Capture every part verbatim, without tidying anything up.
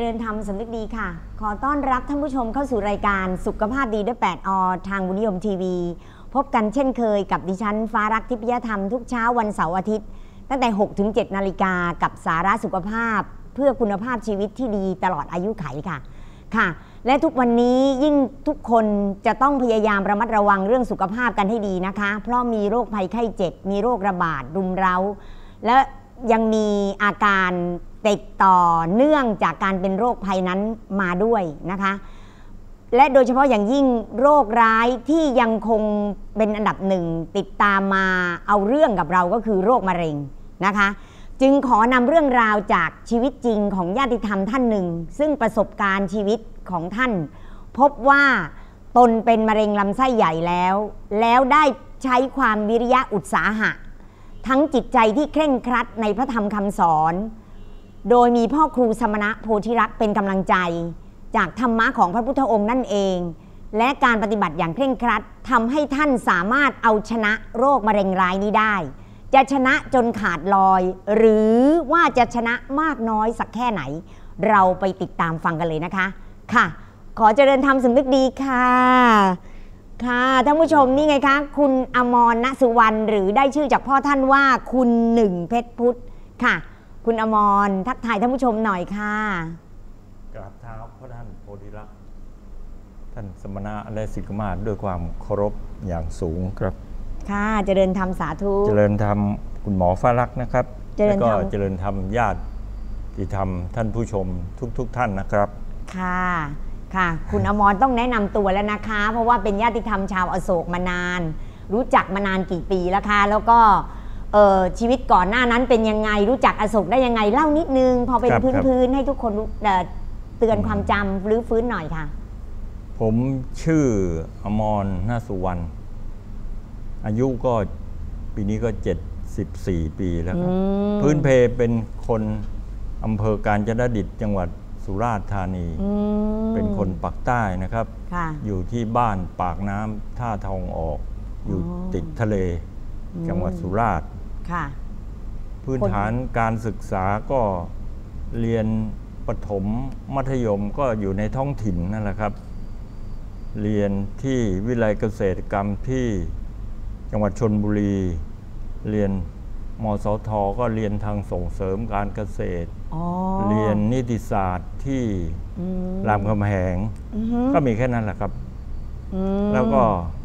ริญธรรมสำนึกดีค่ะขอต้อนรับท่านผู้ชมเข้าสู่รายการสุขภาพดีด้วยแปดอทางบุญนิยมทีวีพบกันเช่นเคยกับดิฉันฟ้ารักทิพยธรรมทุกเช้าวันเสาร์อาทิตย์ตั้งแต่ หกถึงเจ็ด นาฬิกากับสาระสุขภาพเพื่อคุณภาพชีวิตที่ดีตลอดอายุขัยค่ะค่ะและทุกวันนี้ยิ่งทุกคนจะต้องพยายามระมัดระวังเรื่องสุขภาพกันให้ดีนะคะเพราะมีโรคภัยไข้เจ็บมีโรคระบาดรุมเร้าและยังมีอาการติดต่อเนื่องจากการเป็นโรคภัยนั้นมาด้วยนะคะและโดยเฉพาะอย่างยิ่งโรคร้ายที่ยังคงเป็นอันดับหนึ่งติดตามมาเอาเรื่องกับเราก็คือโรคมะเร็งนะคะจึงขอนำเรื่องราวจากชีวิตจริงของญาติธรรมท่านหนึ่งซึ่งประสบการณ์ชีวิตของท่านพบว่าตนเป็นมะเร็งลำไส้ใหญ่แล้วแล้วได้ใช้ความวิริยะอุตสาหะทั้งจิตใจที่เคร่งครัดในพระธรรมคำสอนโดยมีพ่อครูสมณะโพธิรักษ์เป็นกำลังใจจากธรรมะของพระพุทธองค์นั่นเองและการปฏิบัติอย่างเคร่งครัดทำให้ท่านสามารถเอาชนะโรคมะเร็งร้ายนี้ได้จะชนะจนขาดลอยหรือว่าจะชนะมากน้อยสักแค่ไหนเราไปติดตามฟังกันเลยนะคะค่ะขอเจริญธรรมสำนึกดีค่ะค่ะท่านผู้ชมนี่ไงคะคุณอมร ณ สุวรรณหรือได้ชื่อจากพ่อท่านว่าคุณหนึ่งเพชรพุทธค่ะคุณอมรทักทายท่านผู้ชมหน่อยค่ะกราบเท้าพระท่านโพธิรักษ์ท่านสมณะและศิกมาศด้วยความเคารพอย่างสูงครับค่ะเจริญธรรมสาธุเจริญธรรมคุณหมอฟ้ารักษ์นะครับแล้วก็เจริญธรรมญาติที่ทำท่านผู้ชมทุกๆ ท่านนะครับค่ะค่ะคุณอมรต้องแนะนำตัวแล้วนะคะเพราะว่าเป็นญาติธรรมชาวอโศกมานานรู้จักมานานกี่ปีแล้วคะแล้วก็ชีวิตก่อนหน้านั้นเป็นยังไงรู้จักอโศกได้ยังไงเล่านิดนึงพอเป็นพื้นๆให้ทุกคนเตือนความจำหรือฟื้นหน่อยค่ะผมชื่ออมร ณ สุวรรณอายุก็ปีนี้ก็เจ็ดสิบสี่ปีแล้วครับพื้นเพเป็นคนอำเภอกาญจนดิตจังหวัดสุราษฎร์ธานีเป็นคนปากใต้นะครับอยู่ที่บ้านปากน้ำท่าทองออกอยู่ติดทะเลจังหวัดสุราษฎร์พื้นฐานการศึกษาก็เรียนประถมมัธยมก็อยู่ในท้องถิ่นนั่นแหละครับเรียนที่วิทยาลัยเกษตรกรรมที่จังหวัดชลบุรีเรียนมสท.ก็เรียนทางส่งเสริมการเกษตรเรียนนิติศาสตร์ที่รามคำแหงก็มีแค่นั้นแหละครับแล้วก็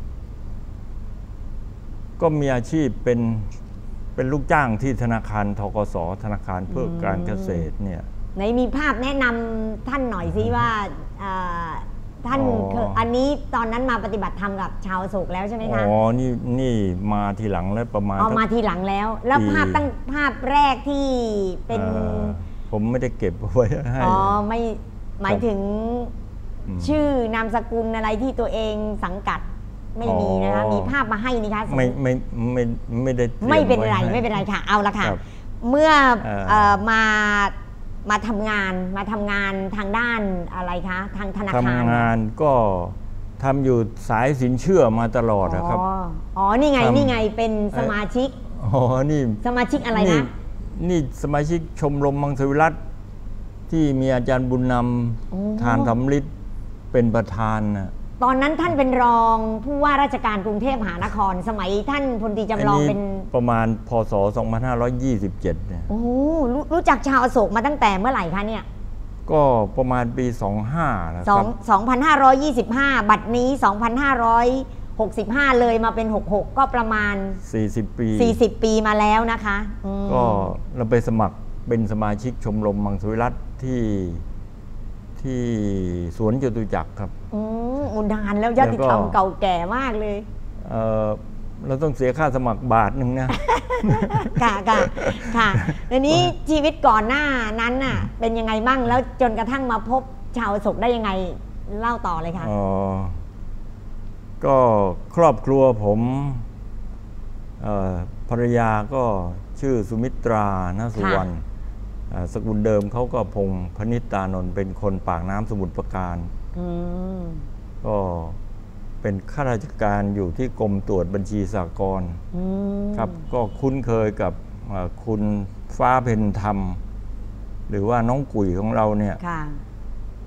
ก็มีอาชีพเป็นเป็นลูกจ้างที่ธนาคารธกส.ธนาคารเพื่อการเกษตรเนี่ยไหนมีภาพแนะนำท่านหน่อยสิว่าท่านอันนี้ตอนนั้นมาปฏิบัติธรรมกับชาวอโศกแล้วใช่ไหมคะอ๋อนี่นี่มาทีหลังแล้วประมาณอ๋อมาทีหลังแล้วแล้วภาพตั้งภาพแรกที่เป็นผมไม่ได้เก็บไว้ให้อ๋อไม่หมายถึงชื่อนามสกุลอะไรที่ตัวเองสังกัดไม่มีนะคะมีภาพมาให้นี่คะไม่ไม่ไม่ไม่ได้ไม่เป็นไรไม่เป็นไรค่ะเอาละค่ะเมื่อมามาทำงานมาทำงานทางด้านอะไรคะทางธนาคารทำงานก็ทำอยู่สายสินเชื่อมาตลอดนะครับอ๋อนี่ไงนี่ไงเป็นสมาชิกอ๋อนี่สมาชิกอะไรนะนี่สมาชิกชมรมมังสวิรัติที่มีอาจารย์บุญนำทานธรรมฤทธิ์เป็นประธานนะตอนนั้นท่านเป็นรองผู้ว่าราชการกรุงเทพมหานครสมัยท่านพลตรีจำลองเป็นประมาณพ.ศ. สองพันห้าร้อยยี่สิบเจ็ดเนี่ยโอ้รู้รู้จักชาวอโศกมาตั้งแต่เมื่อไหร่คะเนี่ยก็ประมาณปีสองห้าแล้วครับสองพันห้าร้อยยี่สิบห้าบัดนี้สองพันห้าร้อยหกสิบห้าเลยมาเป็นหกสิบหกก็ประมาณสี่สิบปีสี่สิบปีมาแล้วนะคะก็เราไปสมัครเป็นสมาชิกชมรมมังสวิรัติที่ที่สวนจตุจักรครับอืมนานแล้วญาติธรรมเก่าแก่มากเลยเออเราต้องเสียค่าสมัครบาทหนึ่งนะค่ะค่ะค่ะทีนี้ชีวิตก่อนหน้านั้นน่ะเป็นยังไงบ้างแล้วจนกระทั่งมาพบชาวอโศกได้ยังไงเล่าต่อเลยค่ะอ๋อก็ครอบครัวผมภรรยาก็ชื่อสุมิตรา ณ สุวรรณสกุลเดิมเขาก็พงษ์พนิษตานนท์เป็นคนปากน้ำสมุทรปราการก็เป็นข้าราชการอยู่ที่กรมตรวจบัญชีสหกรณ์ครับก็คุ้นเคยกับคุณฟ้าเพ็ญธรรมหรือว่าน้องกุ๋ยของเราเนี่ย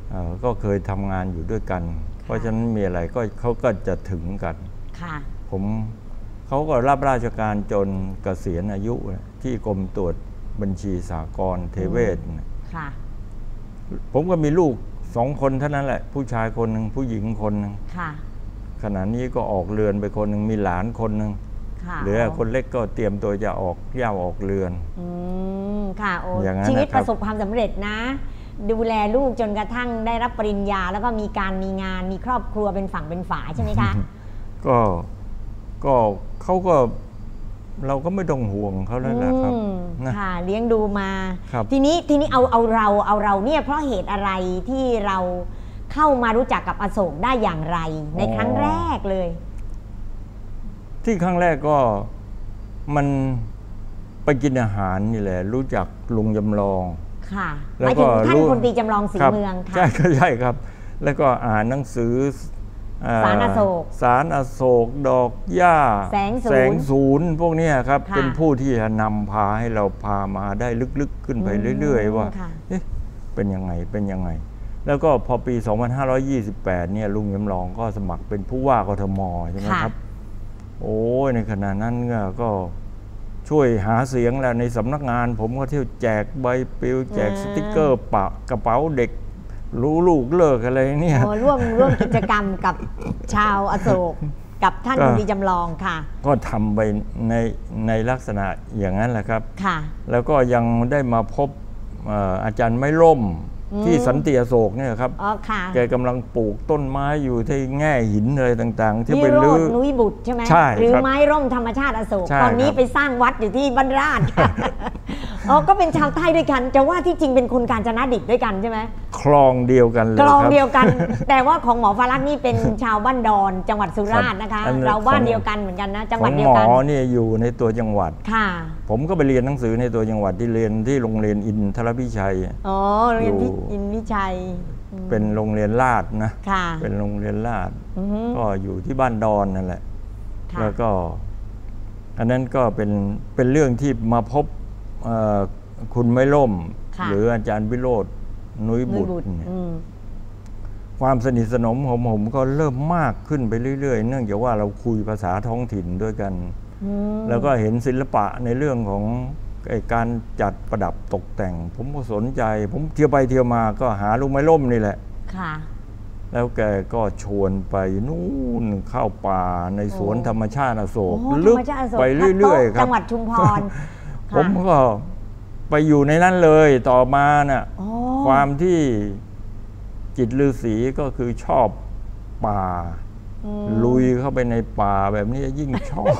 เอ่อก็เคยทำงานอยู่ด้วยกัน เพราะฉะนั้นมีอะไรก็เขาก็จะถึงกันค่ะผมเขาก็รับราชการจนเกษียณอายุที่กรมตรวจบัญชีสหกรณ์เทเวศค่ะผมก็มีลูกสองคนเท่านั้นแหละผู้ชายคนหนึ่งผู้หญิงคนหนึ่งค่ะขณะนี้ก็ออกเรือนไปคนหนึ่งมีหลานคนหนึ่งเหลือคนเล็กก็เตรียมตัวจะออกย่าออกเรือนอืมค่ะโอ้ชีวิตประสบความสำเร็จนะดูแลลูกจนกระทั่งได้รับปริญญาแล้วก็มีการมีงานมีครอบครัวเป็นฝั่งเป็นฝาใช่ไหมคะก็ก็เขาก็เราก็ไม่ต้องห่วงเขาแล้วแหละครับนะค่ะเลี้ยงดูมาทีนี้ทีนี้เอาเอาเราเอาเราเนี่ยเพราะเหตุอะไรที่เราเข้ามารู้จักกับอโศกได้อย่างไรในครั้งแรกเลยที่ครั้งแรกก็มันไปกินอาหารนี่แหละรู้จักลุงจำลองค่ะแล้วก็ท่านพลตรีจำลองศรีเมืองค่ะใช่ก็ใช่ครับแล้วก็อ่านหนังสือสารอโศกสารอโศกดอกหญ้าแสงศูนย์พวกนี้ครับเป็นผู้ที่จะนำพาให้เราพามาได้ลึกๆขึ้นไปเรื่อยๆว่าเอ๊ะเป็นยังไงเป็นยังไงแล้วก็พอปีสองพันห้าร้อยยี่สิบแปดเนี่ยลุงจำลองก็สมัครเป็นผู้ว่ากทมใช่ไหมครับโอ้ยในขณะนั้นก็ช่วยหาเสียงแล้วในสำนักงานผมก็เที่ยวแจกใบปลิวแจกสติ๊กเกอร์ปะกระเป๋าเด็กรู้ลูกเลิกอะไรเนี่ยร่วมร่วมกิจกรรมกับชาวอโศกกับท่านพลตรีจำลองค่ะก็ทำไปในในลักษณะอย่างนั้นแหละครับค่ะแล้วก็ยังได้มาพบอาจารย์ไม้ร่มที่สันติอโศกเนี่ยครับแกกำลังปลูกต้นไม้อยู่ที่แง่หินอะไรต่างๆที่เป็นลื้อนุ้ยบุตรใช่ไหมหรือไม้ร่มธรรมชาติอโศกตอนนี้ไปสร้างวัดอยู่ที่บ้านราชอ๋อก็เป็นชาวใต้ด้วยกันจะว่าที่จริงเป็นคนกาญจนดิตด้วยกันใช่ไหมคลองเดียวกันเลยคลองเดียวกันแต่ว่าของหมอฟารักษ์นี่เป็นชาวบ้านดอนจังหวัดสุราษฎร์นะคะเราบ้านเดียวกันเหมือนกันนะจังหวัดเดียวกันหมอเนี่ยอยู่ในตัวจังหวัดค่ะผมก็ไปเรียนหนังสือในตัวจังหวัดที่เรียนที่โรงเรียนอินทรพิชัยอ๋อโรงเรียนที่อินวิชัยเป็นโรงเรียนลาดนะเป็นโรงเรียนลาดก็อยู่ที่บ้านดอนนั่นแหละแล้วก็อันนั้นก็เป็นเป็นเรื่องที่มาพบคุณไม้ร่มหรืออาจารย์วิโรจน์นุ้ยบุตรความสนิทสนมของผมก็เริ่มมากขึ้นไปเรื่อยๆเนื่องจากว่าเราคุยภาษาท้องถิ่นด้วยกันแล้วก็เห็นศิลปะในเรื่องของการจัดประดับตกแต่งผมก็สนใจผมเที่ยวไปเที่ยวมาก็หาลุงไม้ร่มนี่แหละค่ะแล้วแกก็ชวนไปนู่นเข้าป่าในสวนธรรมชาติอโศกลึกไปเรื่อยๆครับจังหวัดชุมพรผมก็ไปอยู่ในนั้นเลยต่อมาน่ะความที่จิตฤาษีก็คือชอบป่าลุยเข้าไปในป่าแบบนี้ยิ่งชอบ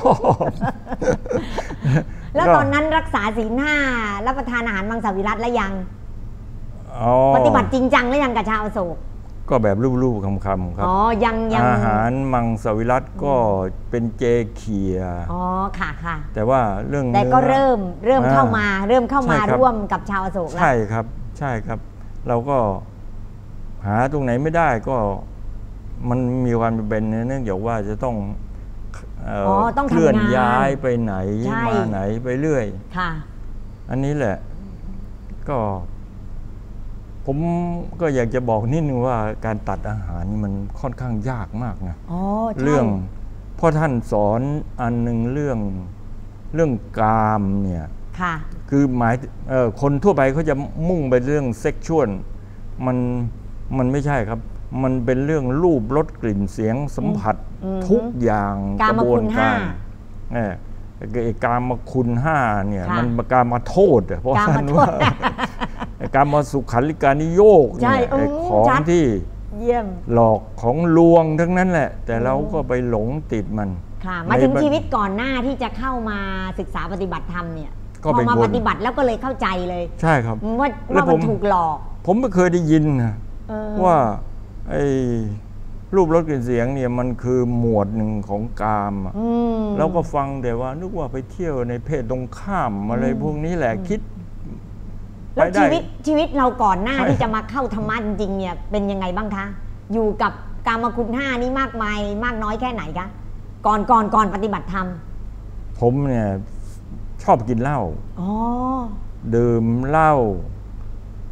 แล้วตอนนั้นรักษาศีลห้ารับประทานอาหารมังสวิรัติแล้วยังปฏิบัติจริงจังแล้วยังกับชาวอโศกก็แบบรูปๆคำๆครับอ๋อยังยังอาหารมังสวิรัติก็เป็นเจเขียอ๋อค่ะค่ะแต่ว่าเรื่องแต่ก็เริ่มเริ่มเข้ามาเริ่มเข้ามาร่วมกับชาวอโศกแล้วใช่ครับใช่ครับเราก็หาตรงไหนไม่ได้ก็มันมีความจำเป็นเนื่องจากว่าจะต้องเคลื่อนย้ายไปไหนมาไหนไปเรื่อยค่ะอันนี้แหละก็ผมก็อยากจะบอกนิดนึงว่าการตัดอาหารนี่มันค่อนข้างยากมากนะเรื่องพ่อท่านสอนอันหนึ่งเรื่องเรื่องกามเนี่ยคือหมายคนทั่วไปเขาจะมุ่งไปเรื่องเซ็กชวลมันมันไม่ใช่ครับมันเป็นเรื่องรูปรสกลิ่นเสียงสัมผัสทุกอย่างกระบวนการการมาคุณห้าเนี่ยมันการมาโทษเพราะท่านว่าการมาสุขันลิกานิโยกเนี่ยของที่หลอกของลวงทั้งนั้นแหละแต่เราก็ไปหลงติดมันมาถึงชีวิตก่อนหน้าที่จะเข้ามาศึกษาปฏิบัติธรรมเนี่ยพอมาปฏิบัติแล้วก็เลยเข้าใจเลยใช่ครับว่าว่ามันถูกหลอกผมไม่เคยได้ยินนะว่าไอ้รูปรสกลิ่นเสียงเนี่ยมันคือหมวดหนึ่งของกามแล้วก็ฟังแต่ว่านึกว่าไปเที่ยวในเพศตรงข้ามอะไรพวกนี้แหละคิดแล้วชีวิตชีวิตเราก่อนหน้าที่จะมาเข้าธรรมะจริงๆเนี่ยเป็นยังไงบ้างคะอยู่กับกามคุณห้านี้มากมายมากน้อยแค่ไหนคะก่อนก่อนก่อนปฏิบัติธรรมผมเนี่ยชอบกินเหล้าดื่มเหล้า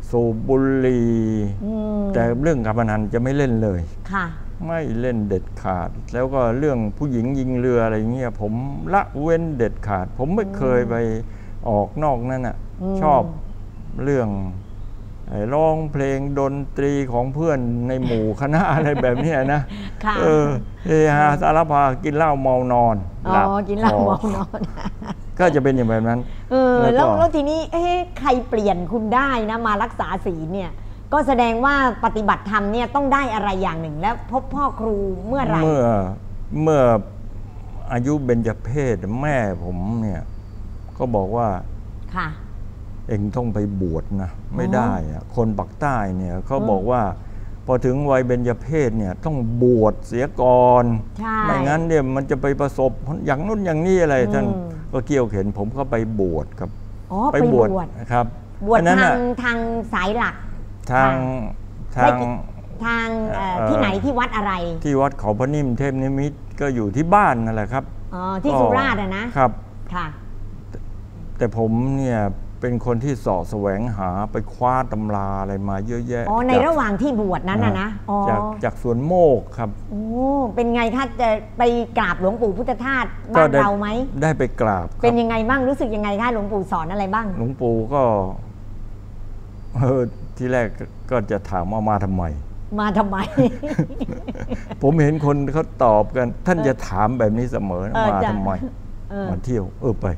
สูบบุหรี่แต่เรื่องการพนันจะไม่เล่นเลยค่ะไม่เล่นเด็ดขาดแล้วก็เรื่องผู้หญิงยิงเรืออะไรเงี้ยผมละเว้นเด็ดขาดผมไม่เคยไปออกนอกนั่นน่ะชอบเรื่องร้องเพลงดนตรีของเพื่อนในหมู่คณะอะไรแบบนี้นะเออเฮฮาสารพากินเหล้าเมานอนอ๋อกินเหล้าเมานอนก็จะเป็นอย่างแบบนั้นเออแล้วแล้วทีนี้เอ๊ะใครเปลี่ยนคุณได้นะมารักษาศีลเนี่ยก็แสดงว่าปฏิบัติธรรมเนี่ยต้องได้อะไรอย่างหนึ่งแล้วพบพ่อครูเมื่อไหร่เมื่อเมื่ออายุเบญจเพศแม่ผมเนี่ยก็บอกว่าค่ะเองต้องไปบวชนะไม่ได้อะคนปักใต้เนี่ยเขาบอกว่าพอถึงวัยเบญจเพศเนี่ยต้องบวชเสียก่อนไม่งั้นเนี่ยมันจะไปประสบอย่างนู้นอย่างนี้อะไรท่านก็เกี่ยวเข็นผมก็ไปบวชครับไปบวชครับบวชทางทางสายหลักทางทางทางที่ไหนที่วัดอะไรที่วัดเขาพระนิ่มเทพนิมิตรก็อยู่ที่บ้านนั่นแหละครับอ๋อที่สุราษฎร์นะครับค่ะแต่ผมเนี่ยเป็นคนที่เสาะแสวงหาไปคว้าตำราอะไรมาเยอะแยะอ๋อในระหว่างที่บวชนั้นนะนะจากจากสวนโมกครับโอ้เป็นไงคะจะไปกราบหลวงปู่พุทธทาสบ้านเราไหมได้ไปกราบเป็นยังไงบ้างรู้สึกยังไงคะหลวงปู่สอนอะไรบ้างหลวงปู่ก็เออที่แรกก็จะถามว่ามาทำไมมาทำไมผมเห็นคนเขาตอบกันท่านจะถามแบบนี้เสมอมาทำไมมาเที่ยวเออไป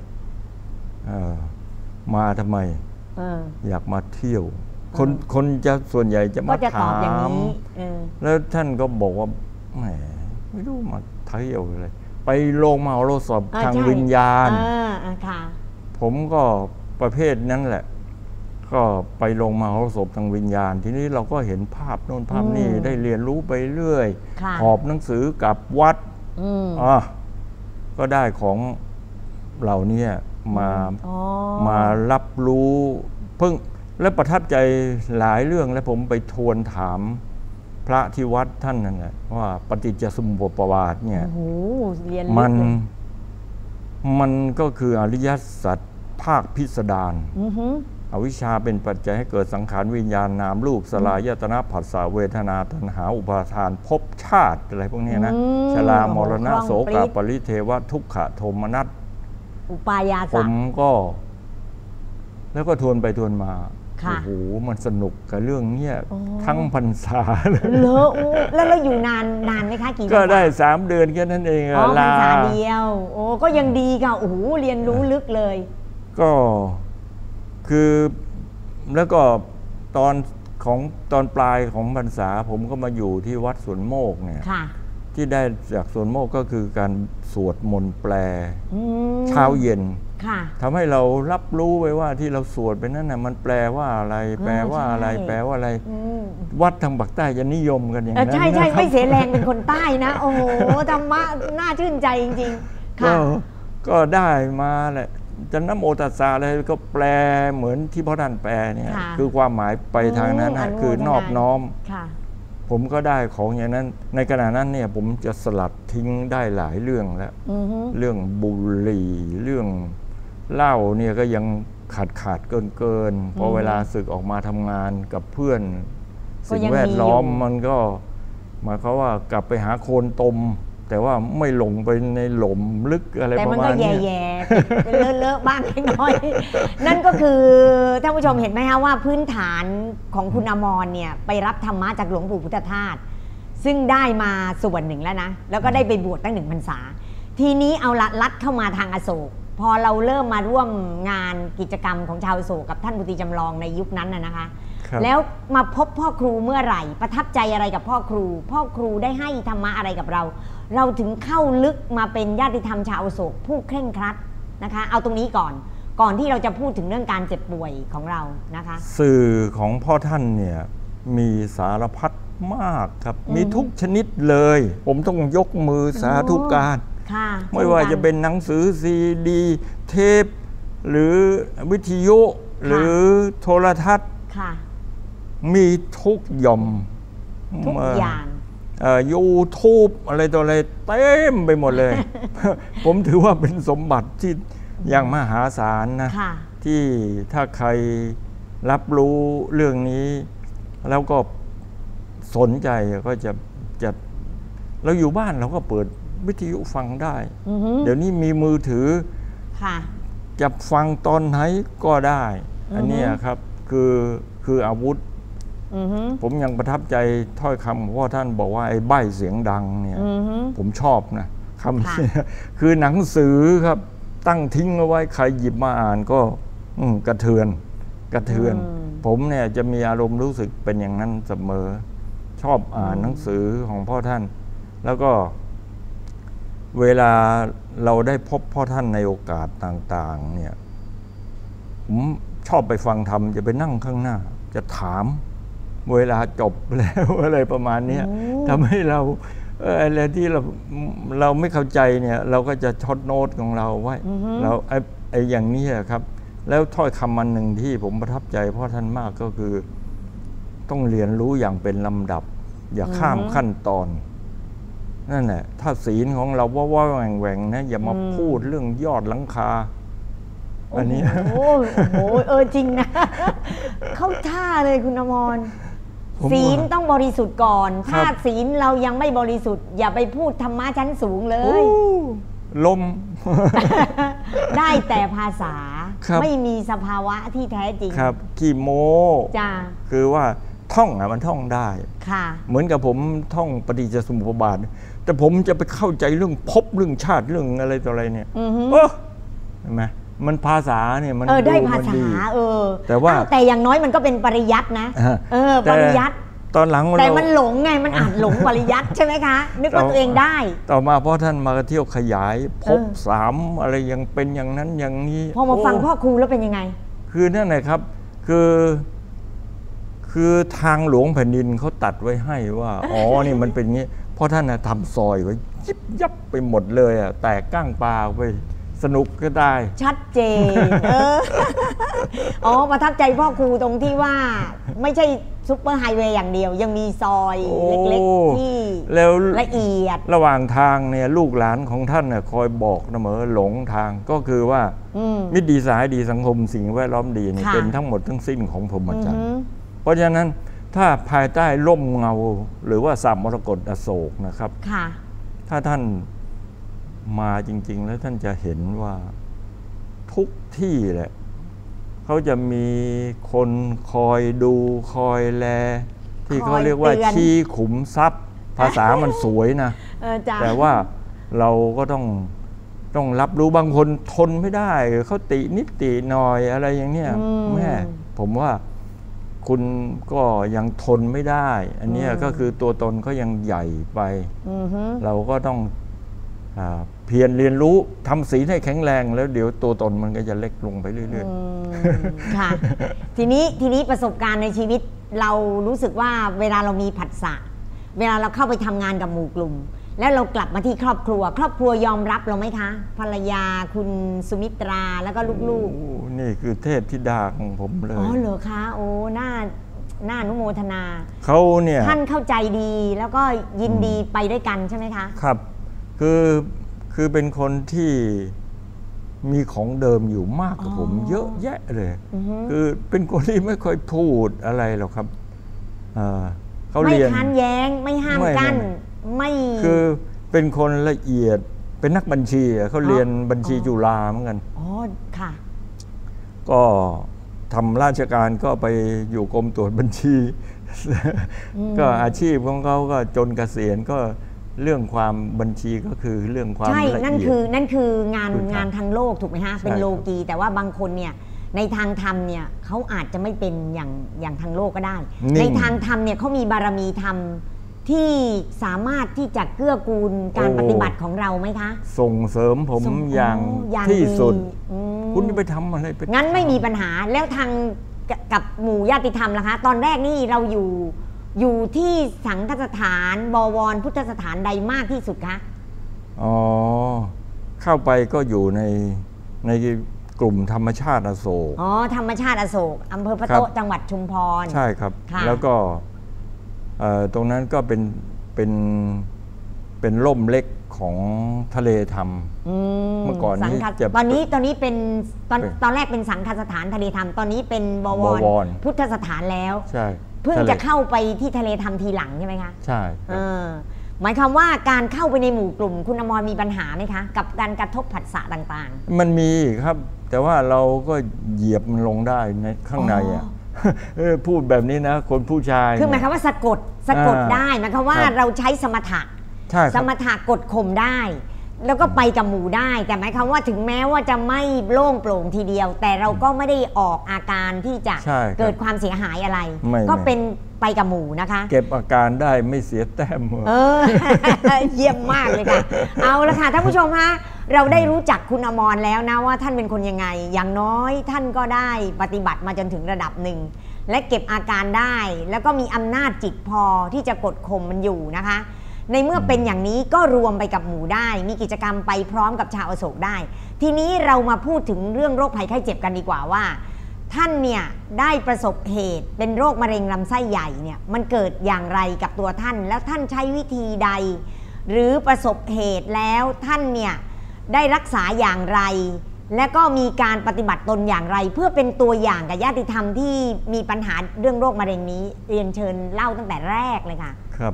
มาทำไมอยากมาเที่ยวคนคนจะส่วนใหญ่จะมาถามแล้วท่านก็บอกว่าแหมไม่รู้มาเที่ยวอะไรไปโรงมหรสพทางวิญญาณผมก็ประเภทนั้นแหละก็ไปลงมาหรสพทางวิญญาณทีนี้เราก็เห็นภาพโน่นภาพนี่ได้เรียนรู้ไปเรื่อยหอบหนังสือกับวัดอ่ะก็ได้ของเหล่านี้มามารับรู้เพิ่งและประทับใจหลายเรื่องและผมไปทวนถามพระที่วัดท่านนั่นแหละว่าปฏิจจสมุปบาทเนี่ยมันมันก็คืออริยสัจภาคพิสดารอวิชชาเป็นปัจจัยให้เกิดสังขารวิญญาณนามรูปสลายยตนะผัสสะเวทนาตัณหาอุปาทานภพชาติอะไรพวกนี้นะชรามรณะโสกปริเทวทุกขโทมนัสอุปายาสะผมก็แล้วก็ทวนไปทวนมาโอ้โหมันสนุกกับเรื่องเนี้ยทั้งพรรษาเลยเลอะแล้วเราอยู่นานนานไหมคะกี่ก็ได้สามเดือนแค่นั้นเองอ๋อพรรษาเดียวโอ้ก็ยังดีค่ะโอ้โหเรียนรู้ลึกเลยก็คือแล้วก็ตอนของตอนปลายของพรรษาผมก็มาอยู่ที่วัดสวนโมกเนี่ยที่ได้จากสวนโมกก็คือการสวดมนต์แปลเช้าเย็นทำให้เรารับรู้ไปว่าที่เราสวดไปนั่นน่ะมันแปลว่าอะไรแปลว่าอะไรแปลว่าอะไรวัดทางภาคใต้จะนิยมกันอย่างนั้นใช่ใช่ไม่เสียแรงเป็นคนใต้นะโอ้โหธรรมะน่าชื่นใจจริงๆค่ะก็ได้มาแหละจะนะโมตัสสะอะไรก็แปลเหมือนที่พ่อท่านแปลเนี่ยคือความหมายไปทางนั้นนะคือนอบน้อมผมก็ได้ของอย่างนั้นในขณะนั้นเนี่ยผมจะสลัดทิ้งได้หลายเรื่องแล้วเรื่องบุหรี่เรื่องเหล้าเนี่ยก็ยังขาดขาดเกินเกินพอเวลาศึกออกมาทำงานกับเพื่อนสิ่งแวดล้อมมันก็หมายความว่ากลับไปหาโคนตมแต่ว่าไม่ลงไปในหล่มลึกอะไรประมาณนี้แต่มันก็แย่ๆเป็นเลอะๆบ้างเล็กน้อยนั่นก็คือท่านผู้ชมเห็นไหมคะว่าพื้นฐานของคุณอมรเนี่ยไปรับธรรมะจากหลวงปู่พุทธทาสซึ่งได้มาส่วนหนึ่งแล้วนะแล้วก็ได้ไปบวชตั้งหนึ่งพรรษาทีนี้เอาละลัดเข้ามาทางอโศกพอเราเริ่มมาร่วมงานกิจกรรมของชาวอโศกกับท่านพุทธิจำลองในยุคนั้นนะคะแล้วมาพบพ่อครูเมื่อไหร่ประทับใจอะไรกับพ่อครูพ่อครูได้ให้ธรรมะอะไรกับเราเราถึงเข้าลึกมาเป็นญาติธรรมชาวอโศกผู้เคร่งครัดนะคะเอาตรงนี้ก่อนก่อนที่เราจะพูดถึงเรื่องการเจ็บป่วยของเรานะคะสื่อของพ่อท่านเนี่ยมีสารพัดมากครับมีทุกชนิดเลยผมต้องยกมือสาธุการไม่ว่าจะเป็นหนังสือซีดีเทปหรือวิทยุหรือโทรทัศน์มีทุกย่อมทุกอย่างยูทูบอะไรตัวอะไรเต็มไปหมดเลย ผมถือว่าเป็นสมบัติที่อย่างมหาศาลนะที่ถ้าใครรับรู้เรื่องนี้แล้วก็สนใจก็จะจะเราอยู่บ้านเราก็เปิดวิทยุฟังได้เดี๋ยวนี้มีมือถือจะฟังตอนไหนก็ได้อันนี้ครับคือคืออาวุธผมยังประทับใจถ้อยคำของพ่อท่านบอกว่าไอ้ใบ้เสียงดังเนี่ยผมชอบนะคำนี้คือหนังสือครับตั้งทิ้งเอาไว้ใครหยิบมาอ่านก็กระเทือนกระเทือนผมเนี่ยจะมีอารมณ์รู้สึกเป็นอย่างนั้นเสมอชอบอ่านหนังสือของพ่อท่านแล้วก็เวลาเราได้พบพ่อท่านในโอกาสต่างๆเนี่ยผมชอบไปฟังธรรมจะไปนั่งข้างหน้าจะถามเวลาจบแล้วอะไรประมาณนี้ทำให้เราอะไรที่เราเราไม่เข้าใจเนี่ยเราก็จะช็อตโน้ตของเราไว้เราไอ้ไอ้อย่างนี้ครับแล้วถ้อยคำมันหนึ่งที่ผมประทับใจพ่อท่านมากก็คือต้องเรียนรู้อย่างเป็นลำดับอย่าข้ามขั้นตอนนั่นแหละถ้าศีลของเราว่าว่าแหว่งแหว่งนะอย่ามาพูดเรื่องยอดหลังคาอันนี้โอ้โหเออจริงนะเข้าท่าเลยคุณอมรศีลต้องบริสุทธิ์ก่อนถ้าศีลเรายังไม่บริสุทธิ์อย่าไปพูดธรรมะชั้นสูงเลยลมได้แต่ภาษาไม่มีสภาวะที่แท้จริงครับขี้โมจ้าคือว่าท่องอะมันท่องได้ค่ะเหมือนกับผมท่องปฏิจจสมุปบาทแต่ผมจะไปเข้าใจเรื่องภพเรื่องชาติเรื่องอะไรต่ออะไรเนี่ยเออเห็นไหมมันภาษาเนี่ยมันเออได้ภาษาเออแต่ว่าแต่อย่างน้อยมันก็เป็นปริยัตินะเออปริยัติตอนหลังแต่มันหลงไงมันอาจหลงปริยัติใช่ไหมคะนึกว่าตัวเองได้ต่อมาเพราะท่านมาเที่ยวขยายภพสามอะไรยังเป็นอย่างนั้นอย่างนี้พอมาฟังพ่อครูแล้วเป็นยังไงคือนั่นแหละครับคือคือทางหลวงแผ่นดินเขาตัดไว้ให้ว่าอ๋อนี่มันเป็นงี้เพราะท่านนะทำซอยไว้ยิบยับไปหมดเลยอ่ะแตกก้างปลาไปสนุกก็ได้ชัดเจนเอออ๋อประทับใจพ่อครูตรงที่ว่าไม่ใช่ซุปเปอร์ไฮเวย์อย่างเดียวยังมีซอยเล็กๆที่ละเอียดระหว่างทางเนี่ยลูกหลานของท่านน่ะคอยบอกเสมอหลงทางก็คือว่ามิตรดีสายดีสังคมสิ่งแวดล้อมดีนี่เป็นทั้งหมดทั้งสิ้นของพรหมจรรย์เพราะฉะนั้นถ้าภายใต้ร่มเงาหรือว่าสามมรกตอโศกนะครับถ้าท่านมาจริงๆแล้วท่านจะเห็นว่าทุกที่แหละเขาจะมีคนคอยดูคอยแลที่เขาเรียกว่าชี้ขุมทรัพย์ภาษามันสวยนะแต่ว่าเราก็ต้องต้องรับรู้บางคนทนไม่ได้เขาตินิดติหน่อยอะไรอย่างเนี้ยแม่ผมว่าคุณก็ยังทนไม่ได้อันนี้ก็คือตัวตนเขายังใหญ่ไปเราก็ต้องเพียรเรียนรู้ทำศีลให้แข็งแรงแล้วเดี๋ยวตัวตนมันก็จะเล็กลงไปเรื่อยๆค่ะทีนี้ทีนี้ประสบการณ์ในชีวิตเรารู้สึกว่าเวลาเรามีผัสสะเวลาเราเข้าไปทำงานกับหมู่กลุ่มแล้วเรากลับมาที่ครอบครัวครอบครัวยอมรับเราไหมคะภรรยาคุณสุมิตราแล้วก็ลูกๆนี่คือเทพธิดาของผมเลยอ๋อเหรอคะโอ้หน้าหน้าอนุโมทนาเขาเนี่ยท่านเข้าใจดีแล้วก็ยินดีไปด้วยกันใช่ไหมคะครับคือคือเป็นคนที่มีของเดิมอยู่มากกว่าผมเยอะแยะเลยคือเป็นคนที่ไม่ค่อยพูดอะไรหรอกครับเขาเรียนไม่ค้านแย้งไม่ห้ามกั้นไม่คือเป็นคนละเอียดเป็นนักบัญชีเขาเรียนบัญชีจุฬาเหมือนกันอ๋อค่ะก็ทำราชการก็ไปอยู่กรมตรวจบัญชีก็อาชีพของเขาก็จนเกษียณก็เรื่องความบัญชีก็คือเรื่องความละเอียดใช่นั่นคือนั่นคืองานงานทางโลกถูกไหมฮะเป็นโลกีแต่ว่าบางคนเนี่ยในทางธรรมเนี่ยเขาอาจจะไม่เป็นอย่างอย่างทางโลกก็ได้ในทางธรรมเนี่ยเขามีบารมีธรรมที่สามารถที่จะเกื้อกูลการปฏิบัติของเราไหมคะส่งเสริมผมอย่างที่สุดคุณไปทำอะไรไปงั้นไม่มีปัญหาแล้วทางกับหมู่ญาติธรรมล่ะคะตอนแรกนี่เราอยู่อยู่ที่สังฆสถานบวรพุทธสถานใดมากที่สุดคะอ๋อเข้าไปก็อยู่ในในกลุ่มธรรมชาติอโศกอ๋อธรรมชาติอโศกอำเภอพระโต๊ะจังหวัดชุมพรใช่ครับแล้วก็ตรงนั้นก็เป็นเป็นเป็นร่มเล็กขของทะเลธรรมเมื่อก่อนนี้จะตอนนี้ตอนนี้เป็นตอนตอนแรกเป็นสังฆสถานทะเลธรรมตอนนี้เป็นบวรพุทธสถานแล้วใช่เพิ่งจะเข้าไปที่ทะเลธรรมทีหลังใช่ไหมคะใช่หมายความว่าการเข้าไปในหมู่กลุ่มคุณอมรมีปัญหาไหมคะกับการกระทบผัสสะต่างๆมันมีครับแต่ว่าเราก็เหยียบมันลงได้ในข้างในอ่ะพูดแบบนี้นะคนผู้ชายคือหมายความว่าสะกดสะกดได้หมายความว่าเราใช้สมถะสมถะกดข่มได้แล้วก็ไปกับหมู่ได้แต่หมายความว่าถึงแม้ว่าจะไม่โล่งโปร่งทีเดียวแต่เราก็ไม่ได้ออกอาการที่จะเกิดความเสียหายอะไรก็เป็นไปกับหมู่นะคะเก็บอาการได้ไม่เสียแต้มเออเยี่ยมมากเลยค่ะเอาละค่ะท่านผู้ชมฮะเราได้รู้จักคุณอมรแล้วนะว่าท่านเป็นคนยังไงอย่างน้อยท่านก็ได้ปฏิบัติมาจนถึงระดับหนึ่งและเก็บอาการได้แล้วก็มีอำนาจจิตพอที่จะกดข่มมันอยู่นะคะในเมื่อเป็นอย่างนี้ก็รวมไปกับหมู่ได้มีกิจกรรมไปพร้อมกับชาวอโศกได้ทีนี้เรามาพูดถึงเรื่องโรคภัยไข้เจ็บกันดีกว่าว่าท่านเนี่ยได้ประสบเหตุเป็นโรคมะเร็งลำไส้ใหญ่เนี่ยมันเกิดอย่างไรกับตัวท่านแล้วท่านใช้วิธีใดหรือประสบเหตุแล้วท่านเนี่ยได้รักษาอย่างไรและก็มีการปฏิบัติตนอย่างไรเพื่อเป็นตัวอย่างกับญาติธรรมที่มีปัญหาเรื่องโรคมะเร็งนี้เรียนเชิญเล่าตั้งแต่แรกเลยค่ะครับ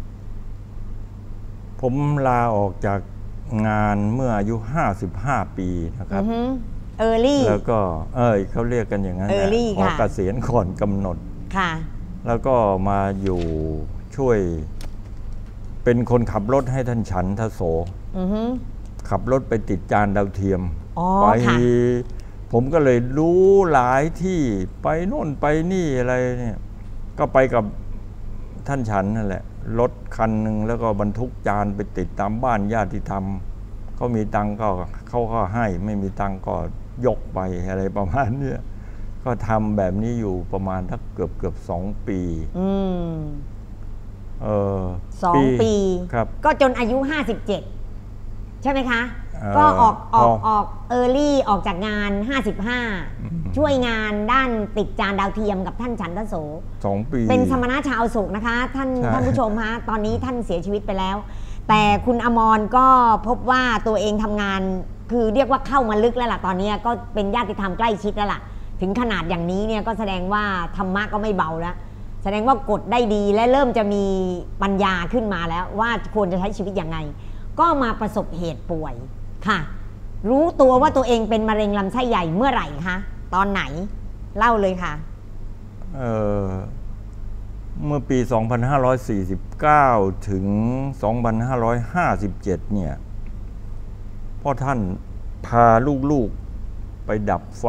ผมลาออกจากงานเมื่ออายุห้าสิบห้าปีนะครับเออร์ลี่แล้วก็เอ้ยเขาเรียกกันอย่างนั้นนะออกเกษียณก่อนกำหนดค่ะแล้วก็มาอยู่ช่วยเป็นคนขับรถให้ท่านฉันทโสขับรถไปติดจานดาวเทียมไปผมก็เลยรู้หลายที่ไปโน่นไปนี่อะไรเนี่ยก็ไปกับท่านฉันนั่นแหละรถคันหนึ่งแล้วก็บรรทุกจานไปติดตามบ้านญาติธรรมเขามีตังก็เขาก็ให้ไม่มีตังก็ยกไปอะไรประมาณนี้ก็ทำแบบนี้อยู่ประมาณทักเกือบเกือบสองปีอืมเออสองปีครับก็จนอายุห้าสิบเจ็ดใช่ไหมคะก็ออกออกออกเออร์ลี่ออกจากงานห้าสิบห้าช่วยงานด้านติดจานดาวเทียมกับท่านฉันทโสสองปีเป็นสมณะชาวโศกนะคะท่านท่านผู้ชมฮะตอนนี้ท่านเสียชีวิตไปแล้วแต่คุณอมรก็พบว่าตัวเองทำงานคือเรียกว่าเข้ามาลึกแล้วล่ะตอนนี้ก็เป็นญาติธรรมใกล้ชิดแล้วล่ะถึงขนาดอย่างนี้เนี่ยก็แสดงว่าธรรมะก็ไม่เบาแล้วแสดงว่ากดได้ดีและเริ่มจะมีปัญญาขึ้นมาแล้วว่าควรจะใช้ชีวิตยังไงก็มาประสบเหตุป่วยค่ะรู้ตัวว่าตัวเองเป็นมะเร็งลำไส้ใหญ่เมื่อไหร่คะตอนไหนเล่าเลยค่ะเออเมื่อปีสองพันห้าร้อยสี่สิบเก้าถึงสองพันห้าร้อยห้าสิบเจ็ดเนี่ยพ่อท่านพาลูกๆไปดับไฟ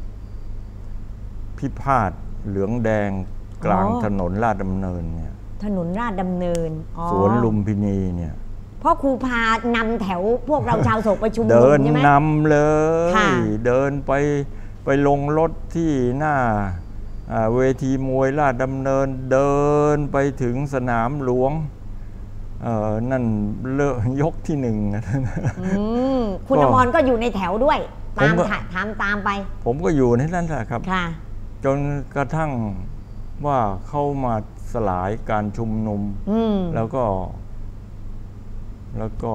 พิพาทเหลืองแดงกลางถนนลาดดำเนินเนี่ยถนนลาดดำเนินสวนลุมพินีเนี่ยพ่อครูพานำแถวพวกเราชาวโศกประชุมเดินนำเลยเดินไปไปลงรถที่หน้าเวทีมวยลาดดำเนินเดินไปถึงสนามหลวงนั่นเลอะยกที่หนึ่งคุณอมรก็อยู่ในแถวด้วยตามถามตามไปผมก็อยู่ในนั้นแหละครับจนกระทั่งว่าเข้ามาสลายการชุมนุมแล้วก็แล้วก็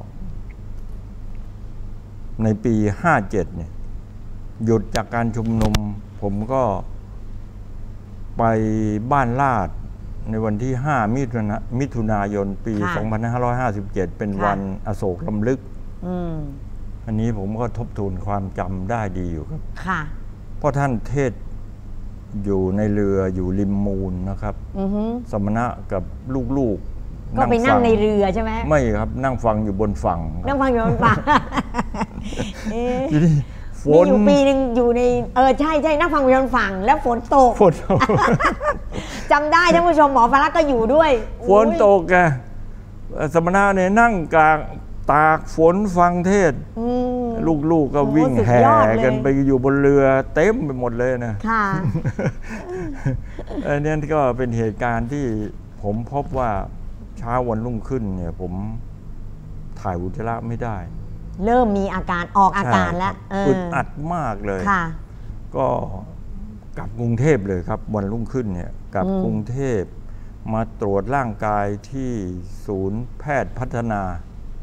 ในปีห้าเจ็ดเนี่ยหยุดจากการชุมนุมผมก็ไปบ้านลาดในวันที่ห้ามิถุนายนปีสองพันห้าร้อยห้าสิบเจ็ดเป็นวันอโศกรำลึกอันนี้ผมก็ทบทวนความจำได้ดีอยู่ครับเพราะท่านเทศอยู่ในเรืออยู่ริมมูลนะครับสมณะกับลูกๆก็ไปนั่งในเรือใช่ไหมไม่ครับนั่งฟังอยู่บนฝั่งนั่งฟังอยู่บนฝั่งมีอยู่ปีหนึ่งอยู่ในเออใช่ใช่นั่งฟังอยู่บนฝั่งแล้วฝนตกฝนตกจำได้ท่านผู้ชมหมอพลักก็อยู่ด้วยฝนตกแกสมณะเนี่ยนั่งกลางตากฝนฟังเทศลูกๆก็วิ่งแห่กันไปอยู่บนเรือเต็มไปหมดเลยนะค่ะอันนี้ก็เป็นเหตุการณ์ที่ผมพบว่าเช้าวันรุ่งขึ้นเนี่ยผมถ่ายอุจจาระไม่ได้เริ่มมีอาการออกอาการแล้วอึดอัดมากเลยก็กลับกรุงเทพเลยครับวันรุ่งขึ้นเนี่ยกลับกรุงเทพมาตรวจร่างกายที่ศูนย์แพทย์พัฒนา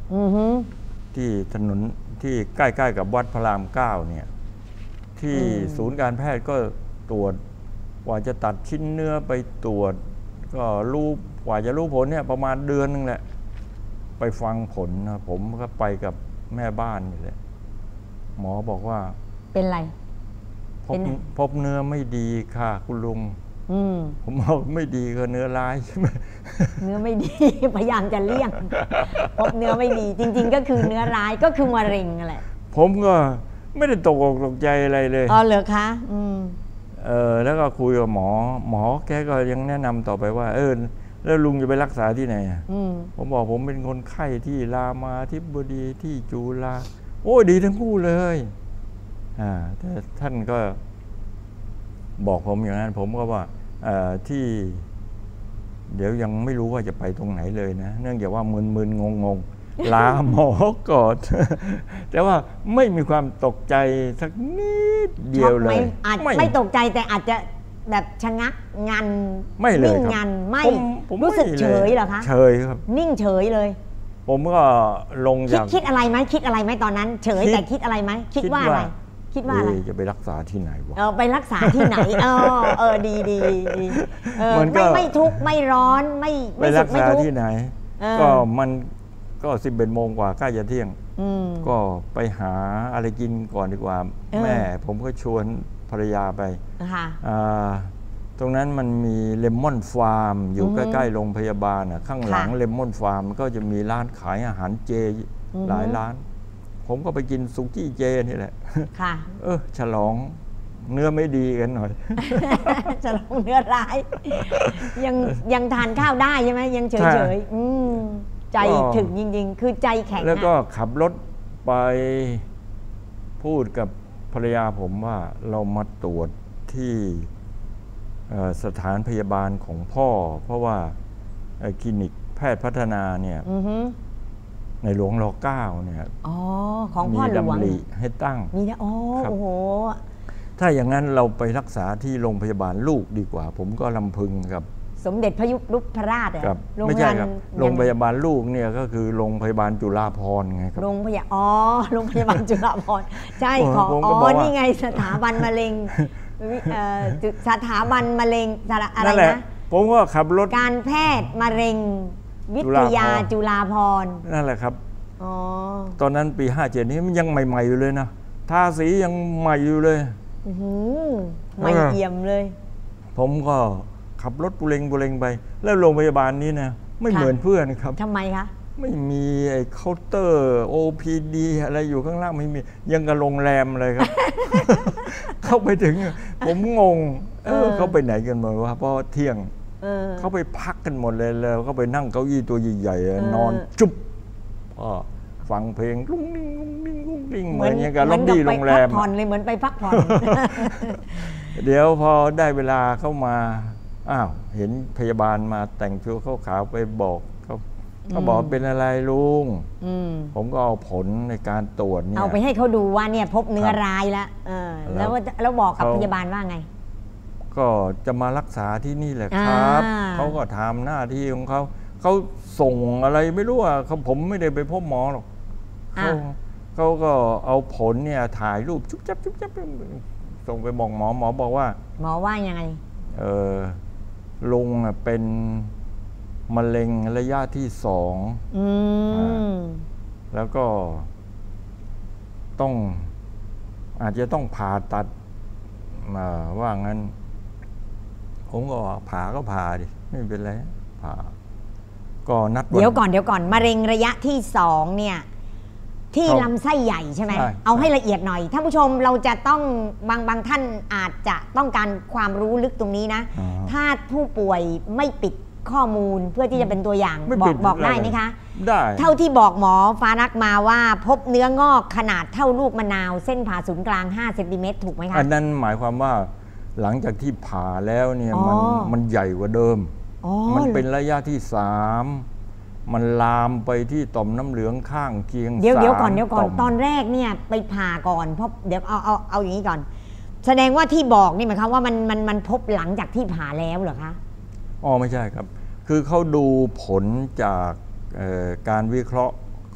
อือฮึที่ถนนที่ใกล้ๆกับวัดพระรามเก้าเนี่ยที่ศูนย์การแพทย์ก็ตรวจกว่าจะตัดชิ้นเนื้อไปตรวจก็รู้กว่าจะรู้ผลเนี่ยประมาณเดือนนึงแหละไปฟังผลนะผมก็ไปกับแม่บ้านนี่แหละหมอบอกว่าเป็นไรพบพบเนื้อไม่ดีค่ะคุณลุงผมบอกไม่ดีก็เนื้อร้ายใช่ไหมเนื้อไม่ดีพยายามจะเลี่ยงพบเนื้อไม่ดีจริงๆก็คือเนื้อร้ายก็คือมะเร็งแหละผมก็ไม่ได้ตกอกตกใจอะไรเลยอ๋อเหรอคะอืมเออแล้วก็คุยกับหมอหมอแกก็ยังแนะนำต่อไปว่าเออแล้วลุงจะไปรักษาที่ไหนผมบอกผมเป็นคนไข้ที่รามาธิบดีที่จุฬาโอ้ดีทั้งคู่เลยอ่าแต่ท่านก็บอกผมอย่างนั้นผมก็ว่าที่เดี๋ยวยังไม่รู้ว่าจะไปตรงไหนเลยนะเนื่องจากว่ามึนๆงงๆลาหมอก่อนแต่ว่าไม่มีความตกใจสักนิดเดียวเลยอาจไม่ตกใจแต่อาจจะแบบชะงักงันไม่เลยนิ่งงันไม่รู้สึกเฉยเหรอคะเฉยครับนิ่งเฉยเลยผมก็ลงจากคิดอะไรไหมคิดอะไรไหมตอนนั้นเฉยแต่คิดอะไรไหมคิดว่าอะไรคิดว่าอะไรจะไปรักษาที่ไหนวะเออไปรักษาที่ไหนเออเออดีดีดีเออไม่ไม่ทุกข์ไม่ร้อนไม่ไปรักษาที่ไหนก็มันก็สิบเอ็ดโมงกว่าใกล้จะเที่ยงก็ไปหาอะไรกินก่อนดีกว่าแม่ผมก็ชวนภรรยาไปตรงนั้นมันมีเลมอนฟาร์มอยู่ใกล้ๆโรงพยาบาลข้างหลังเลมอนฟาร์มก็จะมีร้านขายอาหารเจหลายร้านผมก็ไปกินสุกี้เจนี่แหละค่ะเออฉลองเนื้อไม่ดีกันหน่อยฉลองเนื้อร้ายยังยังทานข้าวได้ใช่ไหมยังเฉยๆใจถึงจริงๆคือใจแข็งแล้วก็ขับรถไปพูดกับภรรยาผมว่าเรามาตรวจที่สถานพยาบาลของพ่อเพราะว่าคลินิกแพทย์พัฒนาเนี่ยในหลวงรอเก้าเนี่ยอ๋อของพ่อหลวงมีให้ตั้งมีนะโอ้โหถ้าอย่างนั้นเราไปรักษาที่โรงพยาบาลลูกดีกว่าผมก็ลำพึงกับสมเด็จพระยุพรราชครับไม่ใช่ครับโรงพยาบาลลูกเนี่ยก็คือโรงพยาบาลจุฬาภรณ์ไงครับโรงพยาอ๋อโรงพยาบาลจุฬาภรณ์ใช่ขออ๋อนี่ไงสถาบันมะเร็งสถาบันมะเร็งอะไรนะผมก็ขับรถการแพทย์มะเร็งวิทยาจุฬาภรณ์นั่นแหละครับตอนนั้นปีห้าเจ็ดนี้มันยังใหม่ๆอยู่เลยนะทาสียังใหม่อยู่เลยใหม่เอี่ยมเลยผมก็ขับรถบุเรงบุเรงไปแล้วโรงพยาบาลนี้นะไม่เหมือนเพื่อนครับทำไมคะไม่มีไอ้เคาน์เตอร์ โอ พี ดี อะไรอยู่ข้างล่างไม่มียังกับโรงแรมเลยครับเข้าไปถึงผมงงเออเขาไปไหนกันมาว่าเพราะเที่ยงเขาไปพักกันหมดเลยแล้วก็ไปนั่งเก้าอี้ตัวใหญ่ๆนอนจุ๊บฟังเพลงลุ้งลิ้งลุ้งลิ้งลุ้งลิ้งเหมือนอย่างกับล็อบบี้โรงแรมผ่อนเลยเหมือนไปพักผ่อนเดี๋ยวพอได้เวลาเข้ามาอ้าวเห็นพยาบาลมาแต่งชุดขาวๆไปบอกเขาเขาบอกเป็นอะไรลุงผมก็เอาผลในการตรวจเนี่ยเอาไปให้เขาดูว่าเนี่ยพบเนื้อร้ายแล้วแล้วแล้วบอกกับพยาบาลว่าไงก็จะมารักษาที่นี่แหละครับเขาก็ทำหน้าที่ของเขาเขาส่งอะไรไม่รู้อ่ะเขาผมไม่ได้ไปพบหมอหรอกเขาเขาก็เอาผลเนี่ยถ่ายรูปชุบจับชุบจับส่งไปบอกหมอหมอบอกว่าหมอว่ายังไงเออลุงเป็นมะเร็งระยะที่สองแล้วก็ต้องอาจจะต้องผ่าตัดมาว่างั้นผมก็ผ่าก็ผ่าดิไม่เป็นไรผ่าก็นัดเดี๋ยวก่อนเดี๋ยวก่อนมะเร็งระยะที่สองเนี่ยที่ลำไส้ใหญ่ใช่ไหมเอาให้ละเอียดหน่อยท่านผู้ชมเราจะต้องบางบางท่านอาจจะต้องการความรู้ลึกตรงนี้นะถ้าผู้ป่วยไม่ปิดข้อมูลเพื่อที่จะเป็นตัวอย่างบอกบอกได้ไหมคะได้เท่าที่บอกหมอฟ้ารักมาว่าพบเนื้องอกขนาดเท่าลูกมะนาวเส้นผ่าศูนย์กลางห้าเซนติเมตรถูกไหมคะอันนั้นหมายความว่าหลังจากที่ผ่าแล้วเนี่ยมันมันใหญ่กว่าเดิมมันเป็นระยะที่สามมันลามไปที่ต่อมน้ำเหลืองข้างเคียงเดี๋ยวเดี๋ยวก่อนเดี๋ยวก่อนตอนแรกเนี่ยไปผ่าก่อนเพราะเดี๋ยวเอาเอาเอาอย่างนี้ก่อนแสดงว่าที่บอกนี่หมายความว่ามันมันมันพบหลังจากที่ผ่าแล้วเหรอคะอ๋อไม่ใช่ครับคือเขาดูผลจากการวิเคราะห์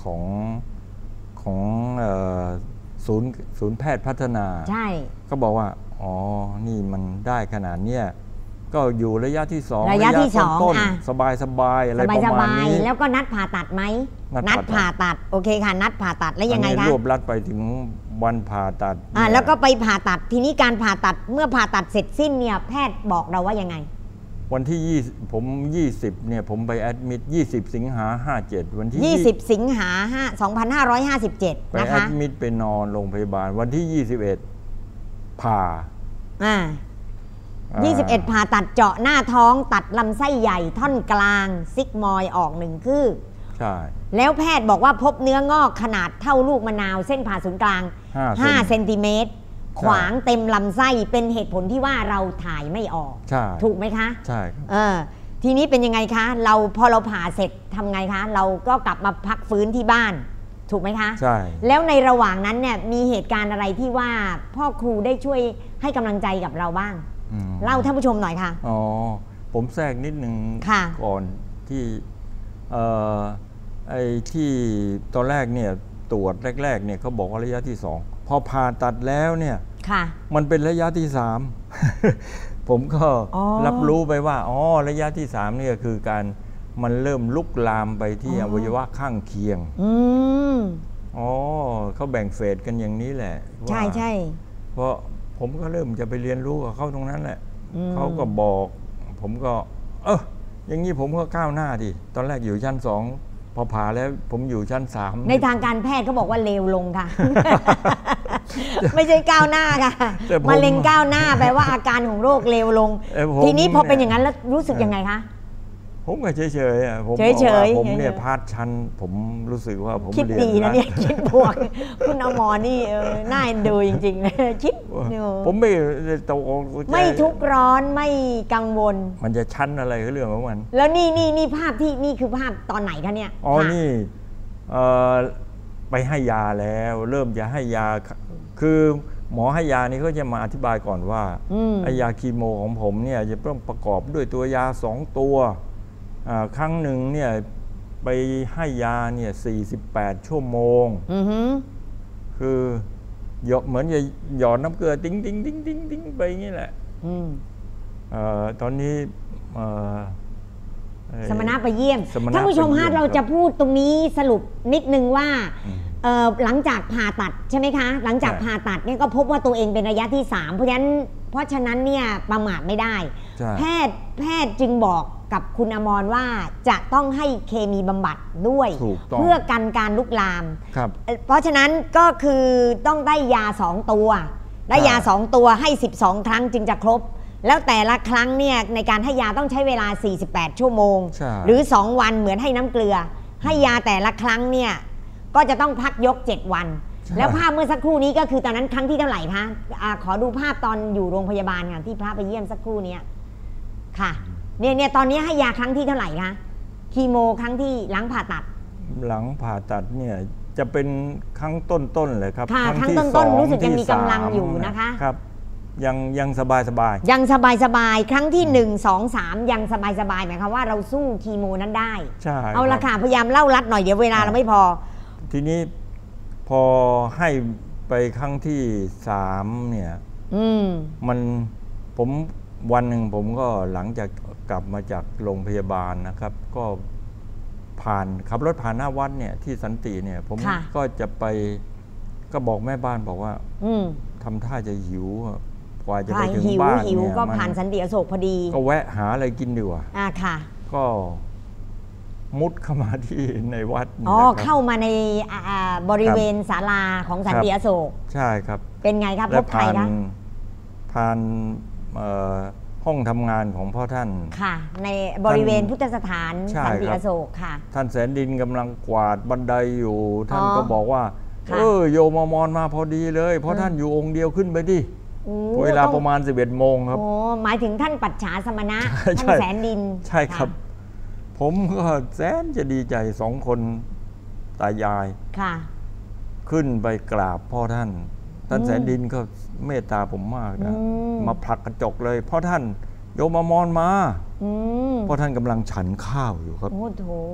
ของของเอ่อศูนย์ศูนย์แพทย์พัฒนาใช่ก็บอกว่าอ๋อนี่มันได้ขนาดเนี้ยก็อยู่ระยะที่สองระยะที่สองต้นสบายสบายอะไรประมาณนี้แล้วก็นัดผ่าตัดไหมนัดผ่าตัดโอเคค่ะนัดผ่าตัดแล้วยังไงคะรวบรัดไปถึงวันผ่าตัดอ่าแล้วก็ไปผ่าตัดทีนี้การผ่าตัดเมื่อผ่าตัดเสร็จสิ้นเนี่ยแพทย์บอกเราว่ายังไงวันที่ยี่สิบผมยี่สิบเนี่ยผมไปแอดมิดยี่สิบสิงหาห้าเจ็ดวันที่ยี่สิบสิงหาสองพันห้าร้อยห้าสิบเจ็ดนะคะไปแอดมิดไปนอนโรงพยาบาลวันที่ยี่สิบเอ็ดผ่าอ่ายี่สิบเอ็ดผ่าตัดเจาะหน้าท้องตัดลำไส้ใหญ่ท่อนกลางซิกมอยออกหนึ่งคืบใช่แล้วแพทย์บอกว่าพบเนื้องอกขนาดเท่าลูกมะนาวเส้นผ่าศูนย์กลางห้าเซนติเมตรขวางเต็มลำไส้เป็นเหตุผลที่ว่าเราถ่ายไม่ออกถูกไหมคะใช่เออทีนี้เป็นยังไงคะเราพอเราผ่าเสร็จทำไงคะเราก็กลับมาพักฟื้นที่บ้านถูกไหมคะใช่แล้วในระหว่างนั้นเนี่ยมีเหตุการณ์อะไรที่ว่าพ่อครูได้ช่วยให้กำลังใจกับเราบ้างเล่าท่านผู้ชมหน่อยค่ะอ๋อผมแทรกนิดนึงก่อนที่เอ่อไอ้ที่ตอนแรกเนี่ยตรวจแรกๆเนี่ยเขาบอกว่าระยะที่สองพอผ่าตัดแล้วเนี่ยมันเป็นระยะที่สามผมก็รับรู้ไปว่าอ๋อระยะที่สามนี่ก็คือการมันเริ่มลุกลามไปที่อวัยวะข้างเคียงอ๋อเขาแบ่งเฟสกันอย่างนี้แหละใช่ใช่เพราะผมก็เริ่มจะไปเรียนรู้กับเขาตรงนั้นแหละเขาก็บอกผมก็เอออย่างนี้ผมก็ก้าวหน้าดิตอนแรกอยู่ชั้นสองพอผ่าแล้วผมอยู่ชั้นสามในทางการแพทย์เขาบอกว่าเลวลงค่ะ ไม่ใช่ก้าวหน้าค่ะมะเร็งก้าวหน้าแปลว่าอาการของโรคเลวลงทีนี้พอเป็นอย่างนั้นแล้วรู้สึกยังไงคะผมก็เฉยๆอ่ะผมเฉยๆผมเนี่ยพาดชั้นผมรู้สึกว่าผมคิดดีนะเนี่ยคิดบวกคุณอมรนี่น่าเอ็นดูจริงๆเลยคิดผมไม่ตกไม่ทุกข์ร้อนไม่กังวลมันจะชั้นอะไรก็เรื่องของมันแล้วนี่นี่นี่ภาพที่นี่คือภาพตอนไหนคะเนี่ยอ๋อนี่ไปให้ยาแล้วเริ่มจะให้ยาคือหมอให้ยานี่เขาจะมาอธิบายก่อนว่าไอ้ยาคีโมของผมเนี่ยจะต้องประกอบด้วยตัวยาสองตัวครั้งหนึ่งเนี่ยไปให้ยาเนี่ยสี่สิบแปดชั่วโมงคือหยดเหมือนจะหยอดน้ำเกลือติ้งติ้งติ้งติ้งติ้งไปอย่างนี้แหละตอนนี้สมณะไปเยี่ยมท่านผู้ชมฮะเราจะพูดตรงนี้สรุปนิดนึงว่าหลังจากผ่าตัดใช่ไหมคะหลังจากผ่าตัดเนี่ยก็พบว่าตัวเองเป็นระยะที่สามเพราะฉะนั้นเพราะฉะนั้นเนี่ยประมาทไม่ได้แพทย์แพทย์จึงบอกกับคุณอมรว่าจะต้องให้เคมีบำบัดด้วยเพื่อกันการลุกลามเพราะฉะนั้นก็คือต้องได้ยาสองตัวได้ยาสองตัวให้สิบสองครั้งจึงจะครบแล้วแต่ละครั้งเนี่ยในการให้ยาต้องใช้เวลาสี่สิบแปดชั่วโมงหรือสองวันเหมือนให้น้ำเกลือให้ยาแต่ละครั้งเนี่ยก็จะต้องพักยกเจ็ดวันแล้วภาพเมื่อสักครู่นี้ก็คือตอนนั้นครั้งที่เท่าไหร่คะอะขอดูภาพตอนอยู่โรงพยาบาลค่ะที่พระไปเยี่ยมสักครู่นี้ค่ะเนี่ยเนี่ยตอนนี้ให้ยาครั้งที่เท่าไหร่คะคีโมครั้งที่หลังผ่าตัดหลังผ่าตัดเนี่ยจะเป็นครั้งต้นๆเลยครับค่ะครั้งต้นๆรู้สึกยังมีกำลังอยู่นะคะครับยังยังสบายสบายยังสบายสบายครั้งที่หนึ่งสองสามยังสบายสบายหมายความว่าเราสู้คีโมนั้นได้ใช่เอาละค่ะพยายามเล่ารัดหน่อยเดี๋ยวเวลาเราไม่พอทีนี้พอให้ไปครั้งที่สามเนี่ยมันผมวันหนึ่งผมก็หลังจากกลับมาจากโรงพยาบาลนะครับ ก็ผ่านขับรถผ่านหน้าวัดเนี่ยที่สันติเนี่ยผมก็จะไปก็บอกแม่บ้านบอกว่าทำท่าจะหิวกว่าจะไปถึงบ้านเนี่ยก็ผ่านสันติอโศกพอดีก็แวะหาอะไรกินดีกว่าอ่าค่ะก็มุดเข้ามาที่ในวัดอ๋อเข้ามาในบริเวณศาลาของสันติอโศกใช่ครับเป็นไงครับพบใครคะผ่านห้องทำงานของพ่อท่านค่ะในบริเวณพุทธสถานสันติอโศกค่ะท่านแสนดินกำลังกวาดบันไดอยู่ท่านก็บอกว่าเออโยมมรมาพอดีเลยเพราะท่านอยู่องค์เดียวขึ้นไปดิเวลาประมาณสิบเอ็ดโมงครับโอ้หมายถึงท่านปัจฉาสมณะท่านแสนดินใช่ครับผมก็แสนจะดีใจสองคนตายายค่ะขึ้นไปกราบพ่อท่านท่านแสนดินก็เมตตาผมมากนะมาผลักกระจกเลยเพราะท่านโยมมรมาเพราะท่านกำลังฉันข้าวอยู่ครับโอ้โห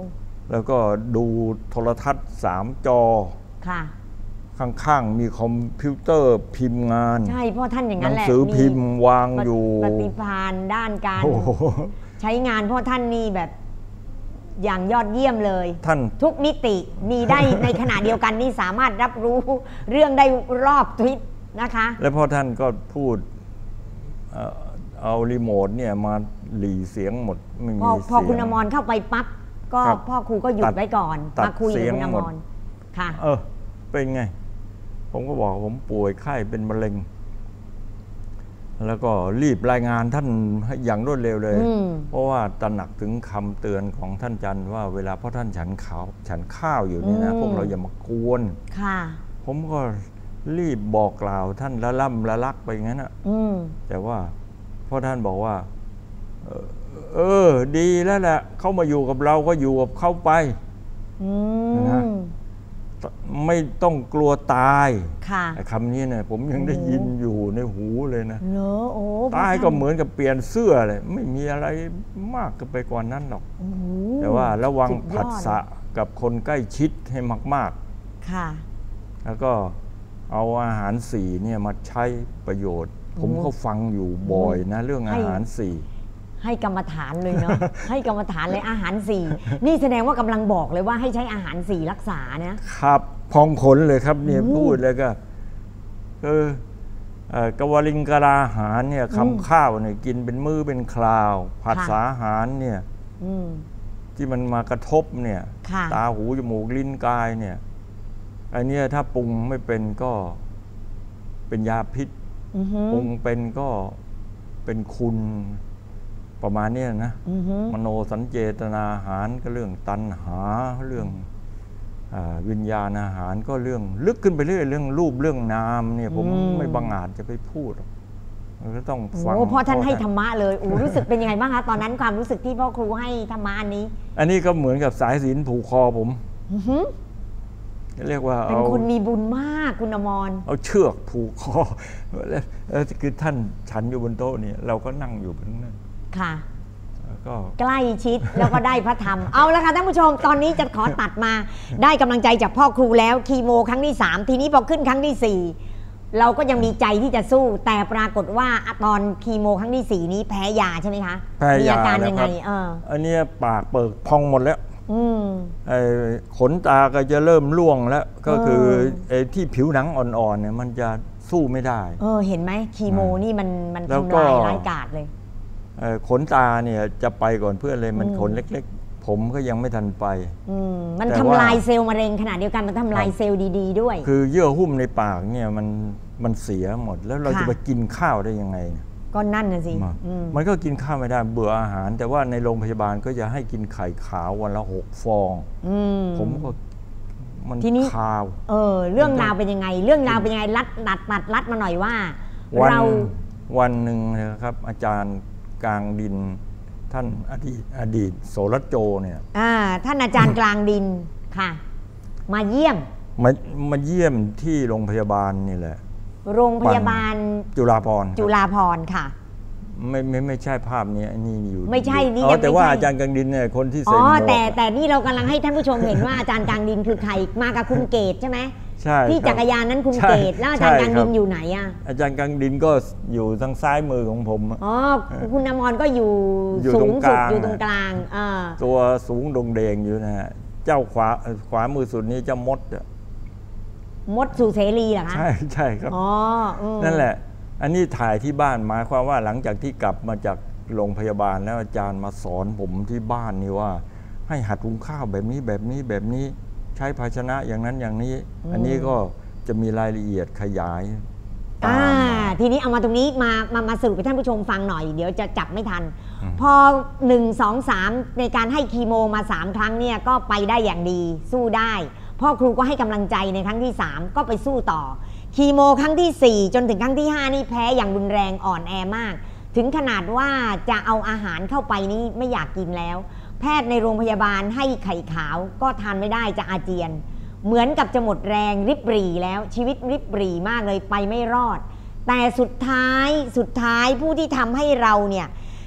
แล้วก็ดูโทรทัศน์สามจอค่ะข้างๆมีคอมพิวเตอร์พิมพ์งานใช่พ่อท่านอย่างนั้นแหละหนังสือพิมพ์วางอยู่ปฏิภาณด้านการใช้งานพ่อท่านนี่แบบอย่างยอดเยี่ยมเลยท่านทุกมิติมีได้ในขณะเดียวกันนี่สามารถรับรู้เรื่องได้รอบทิศนะคะและพ่อท่านก็พูดเอารีโมทเนี่ยมาหลีเสียงหมดไม่มีเสียงพอคุณอมรเข้าไปปั๊บก็พ่อครูก็หยุดไว้ก่อนมาคุยกับคุณอมรค่ะเออเป็นไงผมก็บอกผมป่วยไข้เป็นมะเร็งแล้วก็รีบรายงานท่านอย่างรวดเร็วเลยเพราะว่าตระหนักถึงคำเตือนของท่านจันว่าเวลาพ่อท่านฉันข้าวฉันข้าวอยู่นี่นะพวกเราอย่ามากวนผมก็รีบบอกกล่าวท่านละล่ำละลักไปงั้นอ่ะแต่ว่าพ่อท่านบอกว่าเออดีแล้วแหละเขามาอยู่กับเราก็อยู่กับเขาไปนะไม่ต้องกลัวตายคำนี้เนี่ยผมยังได้ยินอยู่ในหูเลยนะตายก็เหมือนกับเปลี่ยนเสื้อเลยไม่มีอะไรมากไปกว่านั้นหรอกแต่ว่าระวังผัสสะกับคนใกล้ชิดให้มากๆแล้วก็เอาอาหารสี่เนี่ยมาใช้ประโยชน์ผมก็ฟังอยู่บ่อยนะเรื่องอาหารสี่ให้กรรมฐานเลยเนาะให้กรรมฐานเลยอาหารสี่นี่แสดงว่ากำลังบอกเลยว่าให้ใช้อาหารสี่รักษานะครับพองขนเลยครับเนี่ยพูดแล้วก็เออกวลิงกราหารเนี่ยคำข้าวเนี่ยกินเป็นมื้อเป็นคราวผัสสาหารเนี่ยที่มันมากระทบเนี่ยตาหูจมูกลิ้นกายเนี่ยอันนี้ถ้าปรุงไม่เป็นก็เป็นยาพิษปรุงเป็นก็เป็นคุณประมาณนี้นะมโนสัญเจตนาอาหารก็เรื่องตัณหาเรื่องวิญญาณอาหารก็เรื่องลึกขึ้นไปเรื่อยเรื่องรูปเรื่องนามเนี่ยผมไม่บังอาจจะไปพูดมันก็ต้องฟังโอ้พ่อท่านให้ธรรมะเลยโอ้รู้สึกเป็นยังไงบ้างคะตอนนั้นความรู้สึกที่พ่อครูให้ธรรมะอันนี้อันนี้ก็เหมือนกับสายศีลผูกคอผมเรียกว่าเป็นคนมีบุญมากคุณอมรเอาเชือกผูกคอแล้วคือท่านฉันอยู่บนโต๊ะนี่เราก็นั่งอยู่บนนั้นค่ะก็ใกล้ชิดแล้วก็ได้พระธรรมเอาละค่ะท่านผู้ชมตอนนี้จะขอตัดมาได้กำลังใจจากพ่อครูแล้วคีโมครั้งที่สามทีนี้พอขึ้นครั้งที่สี่เราก็ยังมีใจที่จะสู้แต่ปรากฏว่าตอนคีโมครั้งที่สี่นี้แพ้ยาใช่ไหมคะแพ้ยามีอาการยังไงเอออันนี้ปากเปิดพองหมดแล้วไอ้ขนตาก็จะเริ่มร่วงแล้วก็คือไอ้ที่ผิวหนังอ่อนๆเนี่ยมันจะสู้ไม่ได้เออเห็นไหมคีโมนี่มันมันทำลายร้ายกาจเลยขนตาเนี่ยจะไปก่อนเพื่อนเลยมันขนเล็กๆผมก็ยังไม่ทันไปมันทำลายเซลล์มะเร็งขนาดเดียวกันมันทำลายเซลล์ดีๆด้วยคือเยื่อหุ้มในปากเนี่ยมันมันเสียหมดแล้วเราจะไปกินข้าวได้ยังไงก็นั่นนะสิมันก็กินข้าวไม่ได้เบื่ออาหารแต่ว่าในโรงพยาบาลก็จะให้กินไข่ขาววันละหกฟองผมก็มันขาวเออเรื่องราวเป็นยังไงเรื่องราวเป็นยังไงรัดตัดตัดรัดมาหน่อยว่าเราวันหนึ่งนะครับอาจารย์กลางดินท่านอดีตอดีตโสรโจเนี่ยท่านอาจารย์กลางดินค่ะมาเยี่ยมมามาเยี่ยมที่โรงพยาบาลนี่แหละโรงพยาบาลจุฬาภรณ์จุฬาภรณ์ค่ะไม่ไม่ไม่ใช่ภาพนี้นี่อยู่ไม่ใช่นี่แต่ว่าอาจารย์กลางดินเนี่ยคนที่เซ็นอ๋อแต่แต่นี่เรากำลังให้ท่านผู้ชมเห็นว่าอาจารย์กลางดินคือใครมากับคุณเกศใช่ไหมใช่ที่จักรยานนั้นคุณเกศแล้วอาจารย์กลางดินอยู่ไหนอ่ะอาจารย์กลางดินก็อยู่ทางซ้ายมือของผมอ๋อคุณอมรก็อยู่สูงสุดอยู่ตรงกลางตัวสูงดงเดงอยู่นะฮะเจ้าขวาขวามือสุดนี้เจ้ามดมดสุเสรีเหรอคะใช่ใช่ครับอ๋อนั่นแหละอันนี้ถ่ายที่บ้านหมายความว่าหลังจากที่กลับมาจากโรงพยาบาลแล้วอาจารย์มาสอนผมที่บ้านนี่ว่าให้หัดหุงข้าวแบบนี้แบบนี้แบบนี้ใช้ภาชนะอย่างนั้นอย่างนี้อันนี้ก็จะมีรายละเอียดขยายตามมาทีนี้เอามาตรงนี้มามามาสรุปให้ท่านผู้ชมฟังหน่อยเดี๋ยวจะจับไม่ทันพอหนึ่ง สอง สามในการให้คีโมมาสามครั้งเนี่ยก็ไปได้อย่างดีสู้ได้พ่อครูก็ให้กำลังใจในครั้งที่สามก็ไปสู้ต่อคีโมครั้งที่สี่จนถึงครั้งที่ห้านี่แพ้อย่างรุนแรงอ่อนแอมากถึงขนาดว่าจะเอาอาหารเข้าไปนี่ไม่อยากกินแล้วแพทย์ในโรงพยาบาลให้ไข่ขาวก็ทานไม่ได้จะอาเจียนเหมือนกับจะหมดแรงริบหรี่แล้วชีวิตริบหรี่มากเลยไปไม่รอดแต่สุดท้ายสุดท้ายผู้ที่ทำให้เราเนี่ย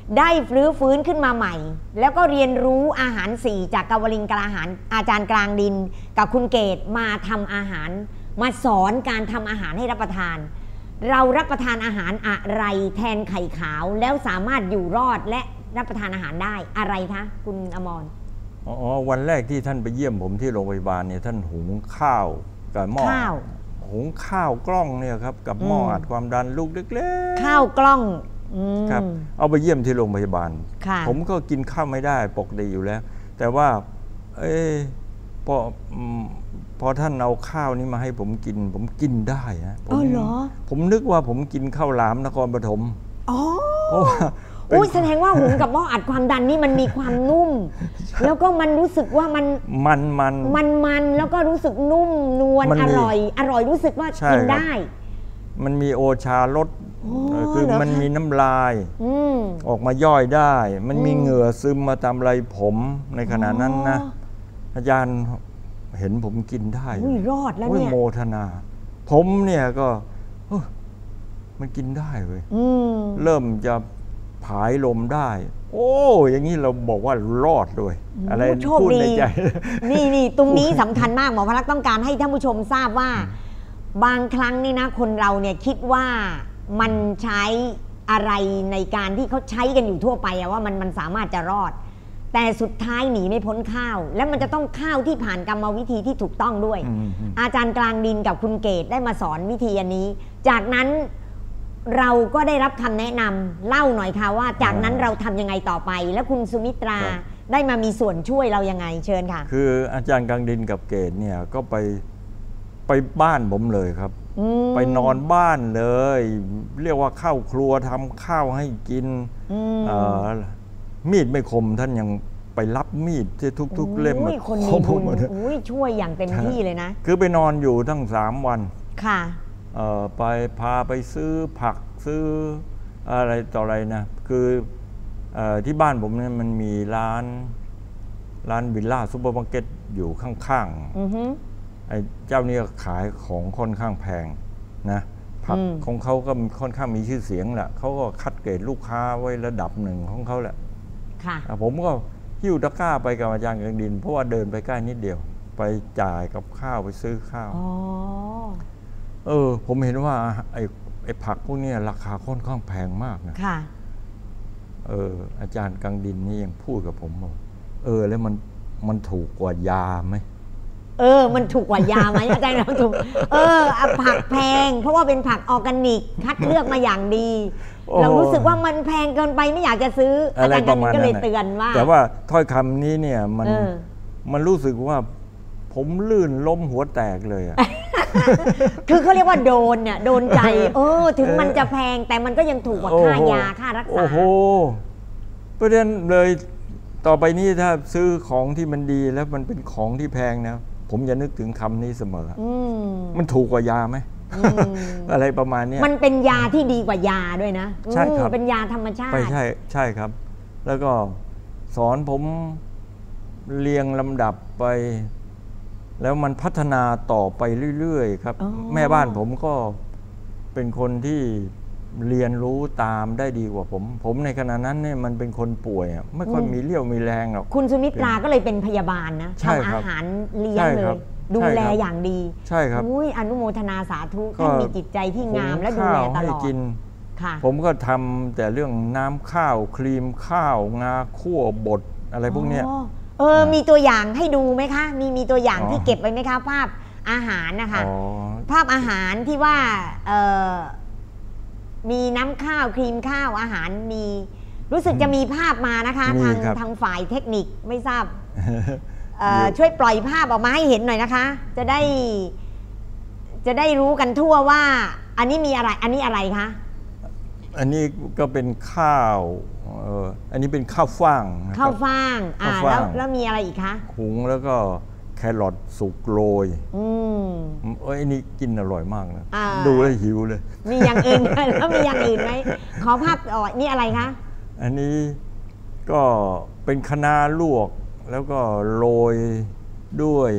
ได้ฟื้นฟื้นขึ้นมาใหม่ แล้วก็เรียนรู้อาหารสี่จากกาวลิงกลาหารอาจารย์กลางดินกับคุณเกตมาทำอาหารมาสอนการทำอาหารให้รับประทาน เรารับประทานอาหารอะไรแทนไข่ขาวแล้วสามารถอยู่รอดและรับประทานอาหารได้อะไรคะคุณอมรอ๋อวันแรกที่ท่านไปเยี่ยมผมที่โรงพยาบาลเนี่ยท่านหุงข้าวกับหม้อหุงข้าวกล้องเนี่ยครับกับหม้ออัดความดันลูกเล็กๆข้าวกล้องครับเอาไปเยี่ยมที่โรงพยาบาลผมก็กินข้าวไม่ได้ปกติอยู่แล้วแต่ว่าเออพอพอท่านเอาข้าวนี้มาให้ผมกินผมกินได้นะผมผมนึกว่าผมกินข้าวหลามนครปฐมอ๋อเพราะว่าอุ้ยแสดงว่าหุงกับหม้ออัดความดันนี่มันมีความนุ่มแล้วก็มันรู้สึกว่ามันมันมันมันมันแล้วก็รู้สึกนุ่มนวลอร่อยอร่อยรู้สึกว่ากินได้มันมีโอชารสคือมันมีน้ำลายออกมาย่อยได้ มันมีเหงื่อซึมมาตามไรผมในขณะนั้นนะอาจารย์เห็นผมกินได้รอดแล้วเนี่ยโมทนาผมเนี่ยก็มันกินได้เลยเริ่มจะผายลมได้โอ้อย่างนี้เราบอกว่ารอดด้วยอะไรพูดในใจนี่นี่ตรงนี้สำคัญมากหมอพลักษ์ต้องการให้ท่านผู้ชมทราบว่าบางครั้งนี่นะคนเราเนี่ยคิดว่ามันใช้อะไรในการที่เขาใช้กันอยู่ทั่วไปว่ามันมันสามารถจะรอดแต่สุดท้ายหนีไม่พ้นข้าวและมันจะต้องข้าวที่ผ่านกรรมวิธีที่ถูกต้องด้วยอาจารย์กลางดินกับคุณเกตได้มาสอนวิธีอันนี้จากนั้นเราก็ได้รับคำแนะนำเล่าหน่อยค่ะว่าจากนั้นเราทำยังไงต่อไปแล้วคุณสุมิตราได้มามีส่วนช่วยเรายังไงเชิญค่ะคืออาจารย์กลางดินกับเกตเนี่ยก็ไปไปบ้านผมเลยครับไปนอนบ้านเลยเรียกว่าเข้าครัวทำข้าวให้กินมีดไม่คมท่านยังไปรับมีดที่ทุกๆเล่มมาคนมีบุญช่วยอย่างเต็มที่เลยนะคือไปนอนอยู่ตั้งสามวันค่ะไปพาไปซื้อผักซื้ออะไรต่ออะไรนะคือที่บ้านผมเนี่ยมันมีร้านร้านวิลล่าซุปเปอร์มาร์เก็ตอยู่ข้างๆไอ้เจ้านี่ขายของค่อนข้างแพงนะผักของเขาก็ค่อนข้างมีชื่อเสียงแหละเขาก็คัดเกรดลูกค้าไว้ระดับหนึ่งของเขาแหละผมก็หิ้วตะกร้าไปกับอาจารย์กลางดินเพราะว่าเดินไปใกล้นิดเดียวไปจ่ายกับข้าวไปซื้อข้าวเออผมเห็นว่าไอ้ไอ้ผักพวกนี้ราคาค่อนข้างแพงมากนะค่ะเอออาจารย์กลางดินนี่ยังพูดกับผมว่าเออแล้วมันมันถูกกว่ายาไหมเออมันถูกกว่ายาไหมอาจารย์เราถูกเออผักแพงเพราะว่าเป็นผักออร์แกนิกคัดเลือกมาอย่างดีเรารู้สึกว่ามันแพงเกินไปไม่อยากจะซื้ออาจารย์ก็เลยเตือนว่าแต่ว่าถ้อยคำนี้เนี่ยมันมันรู้สึกว่าผมลื่นล้มหัวแตกเลยอ่ะคือเขาเรียกว่าโดนเนี่ยโดนใจเออถึงมันจะแพงแต่มันก็ยังถูกกว่าค่ายาค่ารักษาโอ้โหประเด็นเลยต่อไปนี้ถ้าซื้อของที่มันดีแล้วมันเป็นของที่แพงนะผมจะนึกถึงคำนี้เสมอมันถูกกว่ายาไหมอะไรประมาณนี้มันเป็นยาที่ดีกว่ายาด้วยนะใช่ครับเป็นยาธรรมชาติไปใช่ใช่ครับแล้วก็สอนผมเรียงลำดับไปแล้วมันพัฒนาต่อไปเรื่อยๆครับแม่บ้านผมก็เป็นคนที่เรียนรู้ตามได้ดีกว่าผมผมในขณะนั้นเนี่ยมันเป็นคนป่วยไม่ค่อยมีเรี่ยวมีแรงหรอกคุณสุมิตราก็เลยเป็นพยาบาลนะทำอาหารเลี้ยงเลยดูแลอย่างดีใช่ครับอุ้ยอนุโมทนาสาธุท่านมีจิตใจที่งามและดูแลตลอดผมก็ทำแต่เรื่องน้ำข้าวครีมข้าวงาคั่วบดอะไรพวกเนี้ยเออมีตัวอย่างให้ดูไหมคะมีมีตัวอย่างที่เก็บไว้ไหมคะภาพอาหารนะคะภาพอาหารที่ว่าเออมีน้ำข้าวครีมข้าวอาหารมีรู้สึกจะมีภาพมานะคะทางทางฝ่ายเทคนิคไม่ทราบช่วยปล่อยภาพออกมาให้เห็นหน่อยนะคะจะได้จะได้รู้กันทั่วว่าอันนี้มีอะไรอันนี้อะไรคะอันนี้ก็เป็นข้าวอันนี้เป็นข้าวฟ่างข้าวฟ่างอ่าแล้วแล้วมีอะไรอีกคะหุงแล้วก็แครอทสุกโรยอืมเอ้ยนี่กินอร่อยมากนะดูแล้วหิวเลยมีอย่างอื่นแล้วมีอย่างอื่นไหมขอภาพอ๋อนี่อะไรคะอันนี้ก็เป็นคะน้าลวกแล้วก็โรยด้วย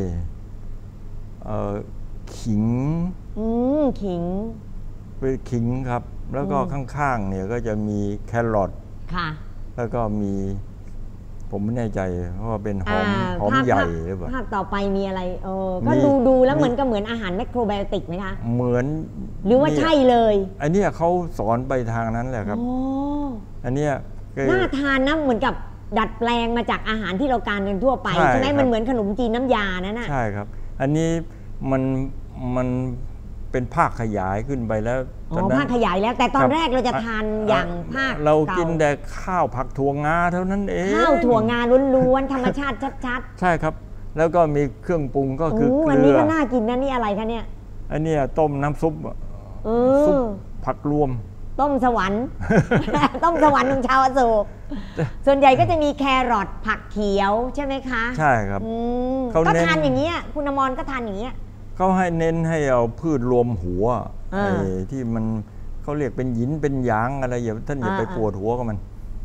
ขิงอืมขิงเป็นขิงครับแล้วก็ข้างๆเนี่ยก็จะมีแครอทค่ะแล้วก็มีผมไม่แน่ใจเพราะว่าเป็นหอมหอมใหญ่หรือเปล่าภาพต่อไปมีอะไรเออก็ดูดูแล้วเหมือนกับเหมือนอาหารแมคโครไบโอติกไหมคะเหมือนหรือว่าใช่เลยอันนี้เขาสอนไปทางนั้นแหละครับอันนี้น่าทานนะเหมือนกับดัดแปลงมาจากอาหารที่เราการกันทั่วไปใช่ไหมมันเหมือนขนมจีนน้ำยานั่นน่ะใช่ครับอันนี้มันมันเป็นภาคขยายขึ้นไปแล้วอ๋อภาคขยายแล้วแต่ตอนแรกเราจะทานอย่างภาคเรากินแต่ข้าวผักถั่วงาเท่านั้นเองข้าวถั่วงาล้วนๆธรรมชาติชัดๆใช่ครับแล้วก็มีเครื่องปรุงก็คือเกลืออันนี้ก็น่ากินนะนี่อะไรคะเนี่ยอันนี้ต้มน้ำซุปซุปผักรวมต้มสวรรค์ ต้มสวรรค์ของชาวอโศกส่วนใหญ่ก็จะมีแครอทผักเขียวใช่ไหมคะใช่ครับก็ทานอย่างนี้คุณอมรก็ทานอย่างนี้เขาให้เน้นให้เอาพืชรวมหัวไอ้ที่มันเขาเรียกเป็นหยินเป็นหยางอะไรอย่าท่านอย่าไปปวดหัวกับมัน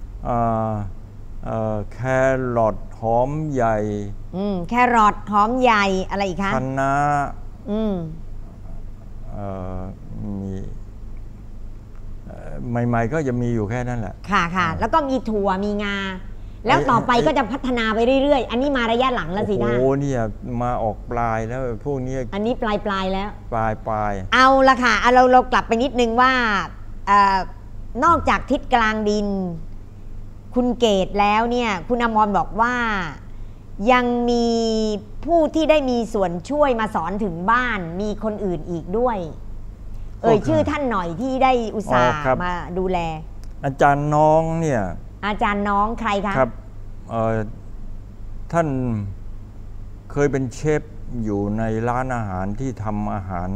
แครอทหอมใหญ่แครอทหอมใหญ่อะไรอีกคะคะน้ามีใหม่ๆก็จะมีอยู่แค่นั้นแหละค่ะค่ะแล้วก็มีถั่วมีงาแล้วต่อไปก็จะพัฒนาไปเรื่อยๆอันนี้มาระยะหลังแล้วสิท่านโอ้เนี่ยมาออกปลายแล้วพวกนี้อันนี้ปลายปลายแล้วปลายปลายเอาละค่ะเราเรากลับไปนิดนึงว่านอกจากทิศกลางดินคุณเกตแล้วเนี่ยคุณอมรบอกว่ายังมีผู้ที่ได้มีส่วนช่วยมาสอนถึงบ้านมีคนอื่นอีกด้วยเอ่ยชื่อท่านหน่อยที่ได้อุตส่าห์มาดูแลอาจารย์น้องเนี่ยอาจารย์น้องใครคะครับท่านเคยเป็นเชฟอยู่ในร้านอาหารที่ทำอาหาร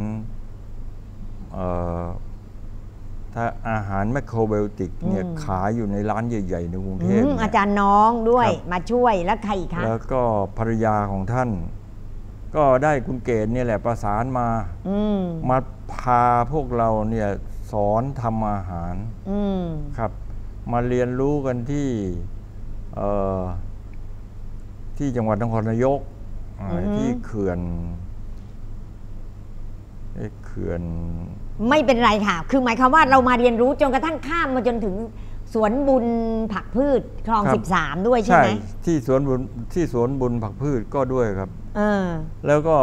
ถ้าอาหารแมคโครไบโอติกเนี่ยขายอยู่ในร้านใหญ่ๆในกรุงเทพอาจารย์น้องด้วยมาช่วยแล้วใครอีกคะแล้วก็ภรรยาของท่านก็ได้คุณเกศเนี่ยแหละประสานมามาพาพวกเราเนี่ยสอนทำอาหารครับมาเรียนรู้กันที่ที่จังหวัดนครนายกที่เขื่อนเขื่อนไม่เป็นไรค่ะคือหมายความว่าเรามาเรียนรู้จนกระทั่งข้ามมาจนถึงสวนบุญผักพืชคลองสิบสามด้วยใช่ไหมที่สวนบุญที่สวนบุญผักพืชก็ด้วยครับแล้วก็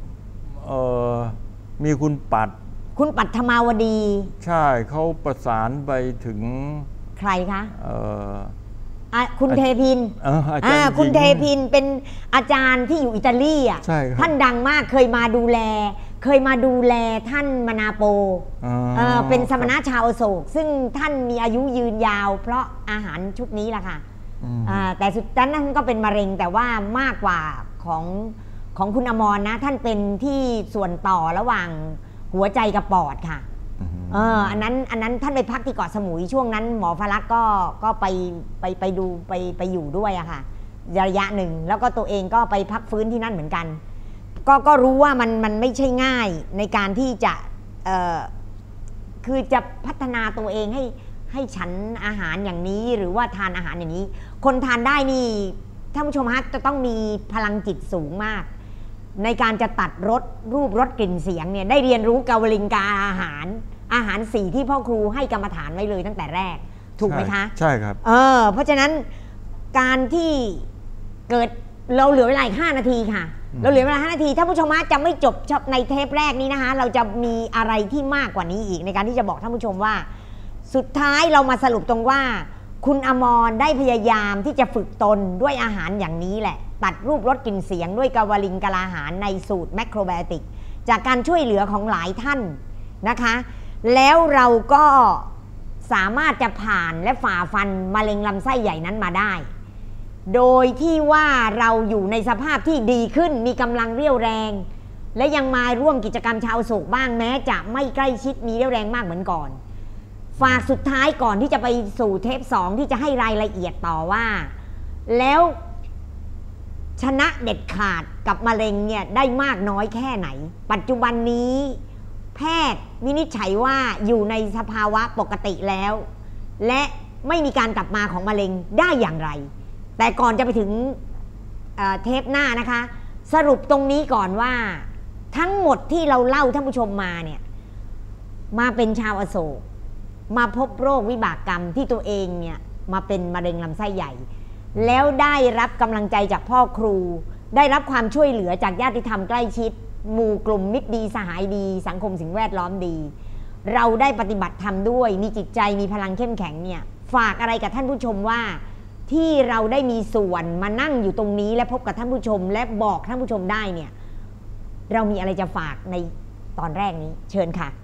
มีคุณปัดคุณปัทมาวดีใช่เขาประสานไปถึงใครคะคุณเทพินคุณเทพินเป็นอาจารย์ที่อยู่อิตาลีอ่ะท่านดังมากเคยมาดูแลเคยมาดูแลท่านมนาโปเป็นสมณะชาวอโศกซึ่งท่านมีอายุยืนยาวเพราะอาหารชุดนี้แหละค่ะแต่สุดท้ายนั้นก็เป็นมะเร็งแต่ว่ามากกว่าของของคุณอมรนะท่านเป็นที่ส่วนต่อระหว่างหัวใจกับปอดค่ะเอออันนั้นอันนั้นท่านไปพักที่เกาะสมุยช่วงนั้นหมอฟลักษ์ก็ก็ไปไปไปดูไปไปอยู่ด้วยอะค่ะระยะหนึ่งแล้วก็ตัวเองก็ไปพักฟื้นที่นั่นเหมือนกันก็ก็รู้ว่ามันมันไม่ใช่ง่ายในการที่จะเอ่อคือจะพัฒนาตัวเองให้ให้ฉันอาหารอย่างนี้หรือว่าทานอาหารอย่างนี้คนทานได้นี่ท่านผู้ชมฮะจะต้องมีพลังจิตสูงมากในการจะตัดรสรูปรสกลิ่นเสียงเนี่ยได้เรียนรู้กาวลิงกาอาหารอาหารสี่ที่พ่อครูให้กรรมฐานไว้เลยตั้งแต่แรกถูกไหมคะใช่ครับเออเพราะฉะนั้นการที่เกิดเราเหลือเวลาอีกห้านาทีค่ะเราเหลือเวลาห้านาทีถ้าผู้ชมจะไม่จบในเทปแรกนี้นะคะเราจะมีอะไรที่มากกว่านี้อีกในการที่จะบอกท่านผู้ชมว่าสุดท้ายเรามาสรุปตรงว่าคุณอมรได้พยายามที่จะฝึกตนด้วยอาหารอย่างนี้แหละตัดรูปรสกลิ่นเสียงด้วยกาวลิงกาอาหารในสูตรแมคโครไบโอติกจากการช่วยเหลือของหลายท่านนะคะแล้วเราก็สามารถจะผ่านและฝ่าฟันมะเร็งลำไส้ใหญ่นั้นมาได้โดยที่ว่าเราอยู่ในสภาพที่ดีขึ้นมีกำลังเรี่ยวแรงและยังมาร่วมกิจกรรมชาวโศกบ้างแม้จะไม่ใกล้ชิดมีเรี่ยวแรงมากเหมือนก่อนฝากสุดท้ายก่อนที่จะไปสู่เทปสองที่จะให้รายละเอียดต่อว่าแล้วชนะเด็ดขาดกับมะเร็งเนี่ยได้มากน้อยแค่ไหนปัจจุบันนี้แพทย์วินิจฉัยว่าอยู่ในสภาวะปกติแล้วและไม่มีการกลับมาของมะเร็งได้อย่างไรแต่ก่อนจะไปถึงเทปหน้านะคะสรุปตรงนี้ก่อนว่าทั้งหมดที่เราเล่าท่านผู้ชมมาเนี่ยมาเป็นชาวอโศกมาพบโรควิบากกรรมที่ตัวเองเนี่ยมาเป็นมะเร็งลำไส้ใหญ่ แล้วได้รับกำลังใจจากพ่อครู ได้รับความช่วยเหลือจากญาติธรรมใกล้ชิดหมู่กลุ่มมิตรดีสหายดีสังคมสิ่งแวดล้อมดีเราได้ปฏิบัติธรรมด้วยมีจิตใจมีพลังเข้มแข็งเนี่ยฝากอะไรกับท่านผู้ชมว่าที่เราได้มีส่วนมานั่งอยู่ตรงนี้และพบกับท่านผู้ชมและบอกท่านผู้ชมได้เนี่ยเรามีอะไรจะฝากในตอนแรกนี้เชิญค่ะ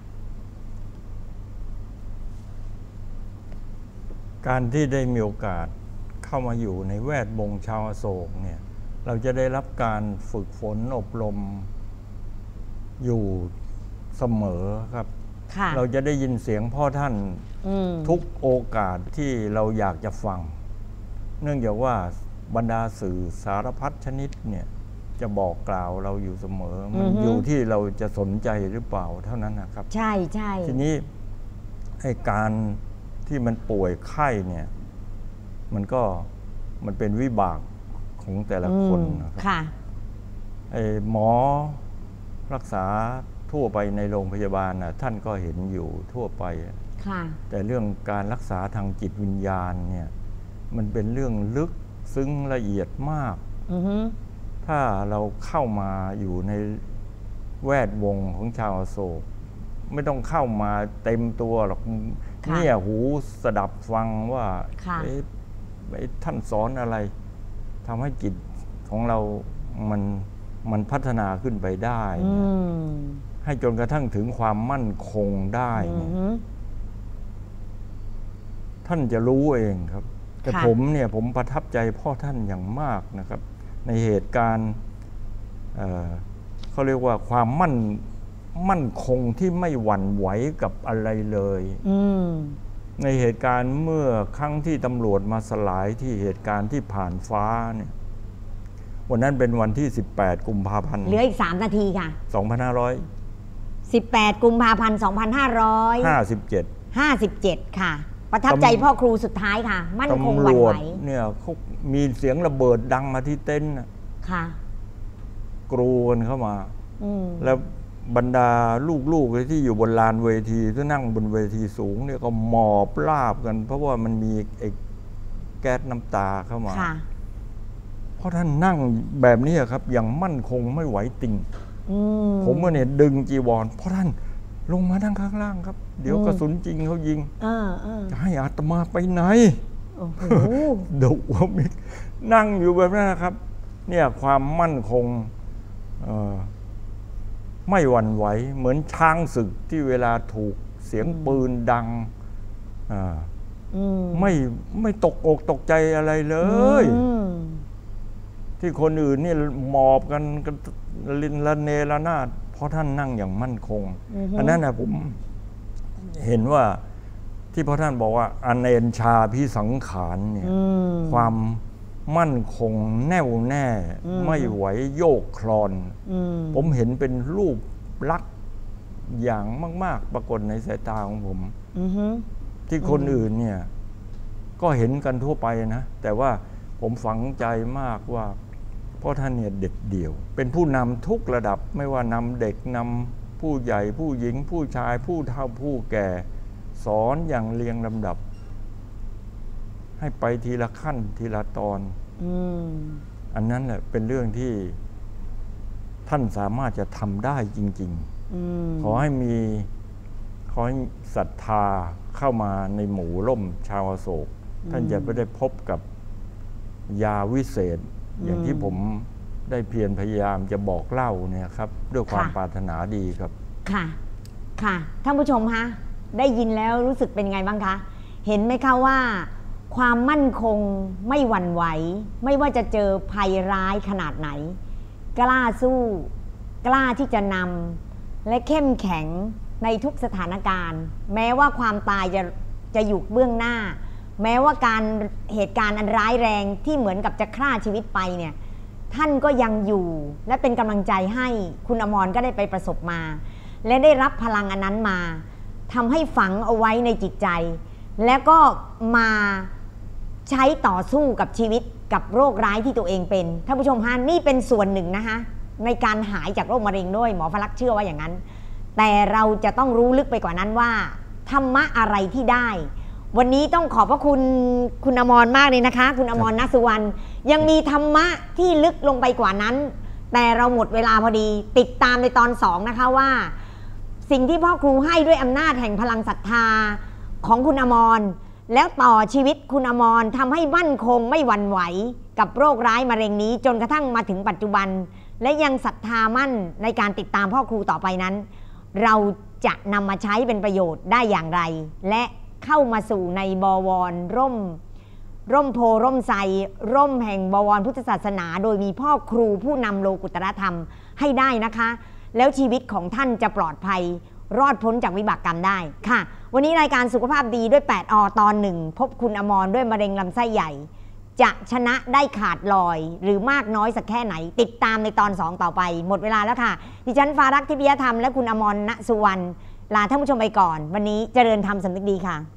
การที่ได้มีโอกาสเข้ามาอยู่ในแวดวงชาวอโศกเนี่ยเราจะได้รับการฝึกฝนอบรมอยู่เสมอครับเราจะได้ยินเสียงพ่อท่านทุกโอกาสที่เราอยากจะฟังเนื่องจากว่าบรรดาสื่อสารพัดชนิดเนี่ยจะบอกกล่าวเราอยู่เสมอมันอยู่ที่เราจะสนใจหรือเปล่าเท่านั้นนะครับใช่ใช่ทีนี้ไอ้การที่มันป่วยไข้เนี่ยมันก็มันเป็นวิบากของแต่ละคนนะครับไอ้หมอรักษาทั่วไปในโรงพยาบาลนะท่านก็เห็นอยู่ทั่วไปแต่เรื่องการรักษาทางจิตวิญญาณเนี่ยมันเป็นเรื่องลึกซึ้งละเอียดมากถ้าเราเข้ามาอยู่ในแวดวงของชาวอโศกไม่ต้องเข้ามาเต็มตัวหรอกเนี่ยหูสดับฟังว่าท่านสอนอะไรทำให้จิตของเรามันมันพัฒนาขึ้นไปได้ให้จนกระทั่งถึงความมั่นคงได้ท่านจะรู้เองครับแต่ผมเนี่ยผมประทับใจพ่อท่านอย่างมากนะครับในเหตุการณ์เอ่อเขาเรียกว่าความมั่นมั่นคงที่ไม่หวั่นไหวกับอะไรเลยในเหตุการณ์เมื่อครั้งที่ตำรวจมาสลายที่เหตุการณ์ที่ผ่านฟ้าเนี่ยวันนั้นเป็นวันที่สิบแปดกุมภาพันธ์เหลืออีกสามนาทีค่ะสองพันห้าร้อยสิบแปดกุมภาพันธ์สองพันห้าร้อยห้าสิบเจ็ดห้าสิบเจ็ดค่ะประทับใจพ่อครูสุดท้ายค่ะมั่นคงหวั่นไหวเนี่ยเขามีเสียงระเบิดดังมาที่เต็นท์ค่ะกรูกันเข้ามาแล้วบรรดาลูกๆที่อยู่บนลานเวทีที่นั่งบนเวทีสูงเนี่ยก็หมอบราบกันเพราะว่ามันมีไอ้แก๊สน้ำตาเข้ามาเพราะท่านนั่งแบบนี้ครับอย่างมั่นคงไม่ไหวติ่งผมเนี่ยดึงจีวรเพราะท่านลงมานั่งข้างล่างครับเดี๋ยวกระสุนจริงเขายิงจะให้อาตมาไปไหนดุว่ามินั่งอยู่แบบนั้นนะครับเนี่ยความมั่นคงไม่หวั่นไหวเหมือนช้างศึกที่เวลาถูกเสียงปืนดังไม่ไม่ตกอกตกใจอะไรเลยที่คนอื่นนี่หมอบกันลินละเนระนาดเพราะท่านนั่งอย่างมั่นคงอันนั้นนะผมเห็นว่าที่พระท่านบอกว่าอเนนชาพิสังขารเนี่ยความมั่นคงแน่วแน่ไม่ไหวโยกคลอนผมเห็นเป็นรูปลักษณ์อย่างมากๆปรากฏในสายตาของผมที่คนอื่นเนี่ยก็เห็นกันทั่วไปนะแต่ว่าผมฝังใจมากว่าเพราะท่านเนี่ยเด็ดเดี่ยวเป็นผู้นำทุกระดับไม่ว่านำเด็กนำผู้ใหญ่ผู้หญิงผู้ชายผู้เฒ่าผู้แก่สอนอย่างเรียงลำดับให้ไปทีละขั้นทีละตอนอันนั้นแหละเป็นเรื่องที่ท่านสามารถจะทำได้จริงๆขอให้มีขอให้ศรัทธาเข้ามาในหมู่ร่มชาวอโศกท่านจะไม่ได้พบกับยาวิเศษอย่างที่ผมได้เพียรพยายามจะบอกเล่าเนี่ยครับด้วยความปรารถนาดีครับค่ะค่ะท่านผู้ชมคะได้ยินแล้วรู้สึกเป็นไงบ้างคะเห็นไหมคะว่าความมั่นคงไม่หวั่นไหวไม่ว่าจะเจอภัยร้ายขนาดไหนกล้าสู้กล้าที่จะนำและเข้มแข็งในทุกสถานการณ์แม้ว่าความตายจะจะอยู่เบื้องหน้าแม้ว่าการเหตุการณ์อันร้ายแรงที่เหมือนกับจะฆ่าชีวิตไปเนี่ยท่านก็ยังอยู่และเป็นกำลังใจให้คุณอมรก็ได้ไปประสบมาและได้รับพลังอันนั้นมาทำให้ฝังเอาไว้ในจิตใจแล้วก็มาใช้ต่อสู้กับชีวิตกับโรคร้ายที่ตัวเองเป็นท่านผู้ชมฮะนี่เป็นส่วนหนึ่งนะคะในการหายจากโรคมะเร็งด้วยหมอพลักษ์เชื่อว่าอย่างนั้นแต่เราจะต้องรู้ลึกไปกว่านั้นว่าธรรมะอะไรที่ได้วันนี้ต้องขอบพระคุณคุณอมรมากเลยนะคะ คุณอมร ณ สุวรรณยังมีธรรมะที่ลึกลงไปกว่านั้น แต่เราหมดเวลาพอดีติดตามในตอนสองนะคะว่า สิ่งที่พ่อครูให้ด้วยอำนาจแห่งพลังศรัทธาของคุณอมรแล้วต่อชีวิตคุณอมรทำให้มั่นคงไม่หวั่นไหวกับโรคร้ายมะเร็งนี้จนกระทั่งมาถึงปัจจุบันและยังศรัทธามั่นในการติดตามพ่อครูต่อไปนั้น เราจะนำมาใช้เป็นประโยชน์ได้อย่างไรและเข้ามาสู่ในบวรร่มร่มโพร่มไทรร่มแห่งบวรพุทธศาสนาโดยมีพ่อครูผู้นำโลกุตตรธรรมให้ได้นะคะแล้วชีวิตของท่านจะปลอดภัยรอดพ้นจากวิบากกรรมได้ค่ะวันนี้รายการสุขภาพดีด้วยแปดอตอนหนึ่งพบคุณอมรด้วยมะเร็งลำไส้ใหญ่จะชนะได้ขาดลอยหรือมากน้อยสักแค่ไหนติดตามในตอนสองต่อไปหมดเวลาแล้วค่ะดิฉันฟ้ารักทิพยธรรมและคุณอมร ณ สุวรรณลาท่านผู้ชมไปก่อนวันนี้เจริญธรรมสำนึกดีค่ะ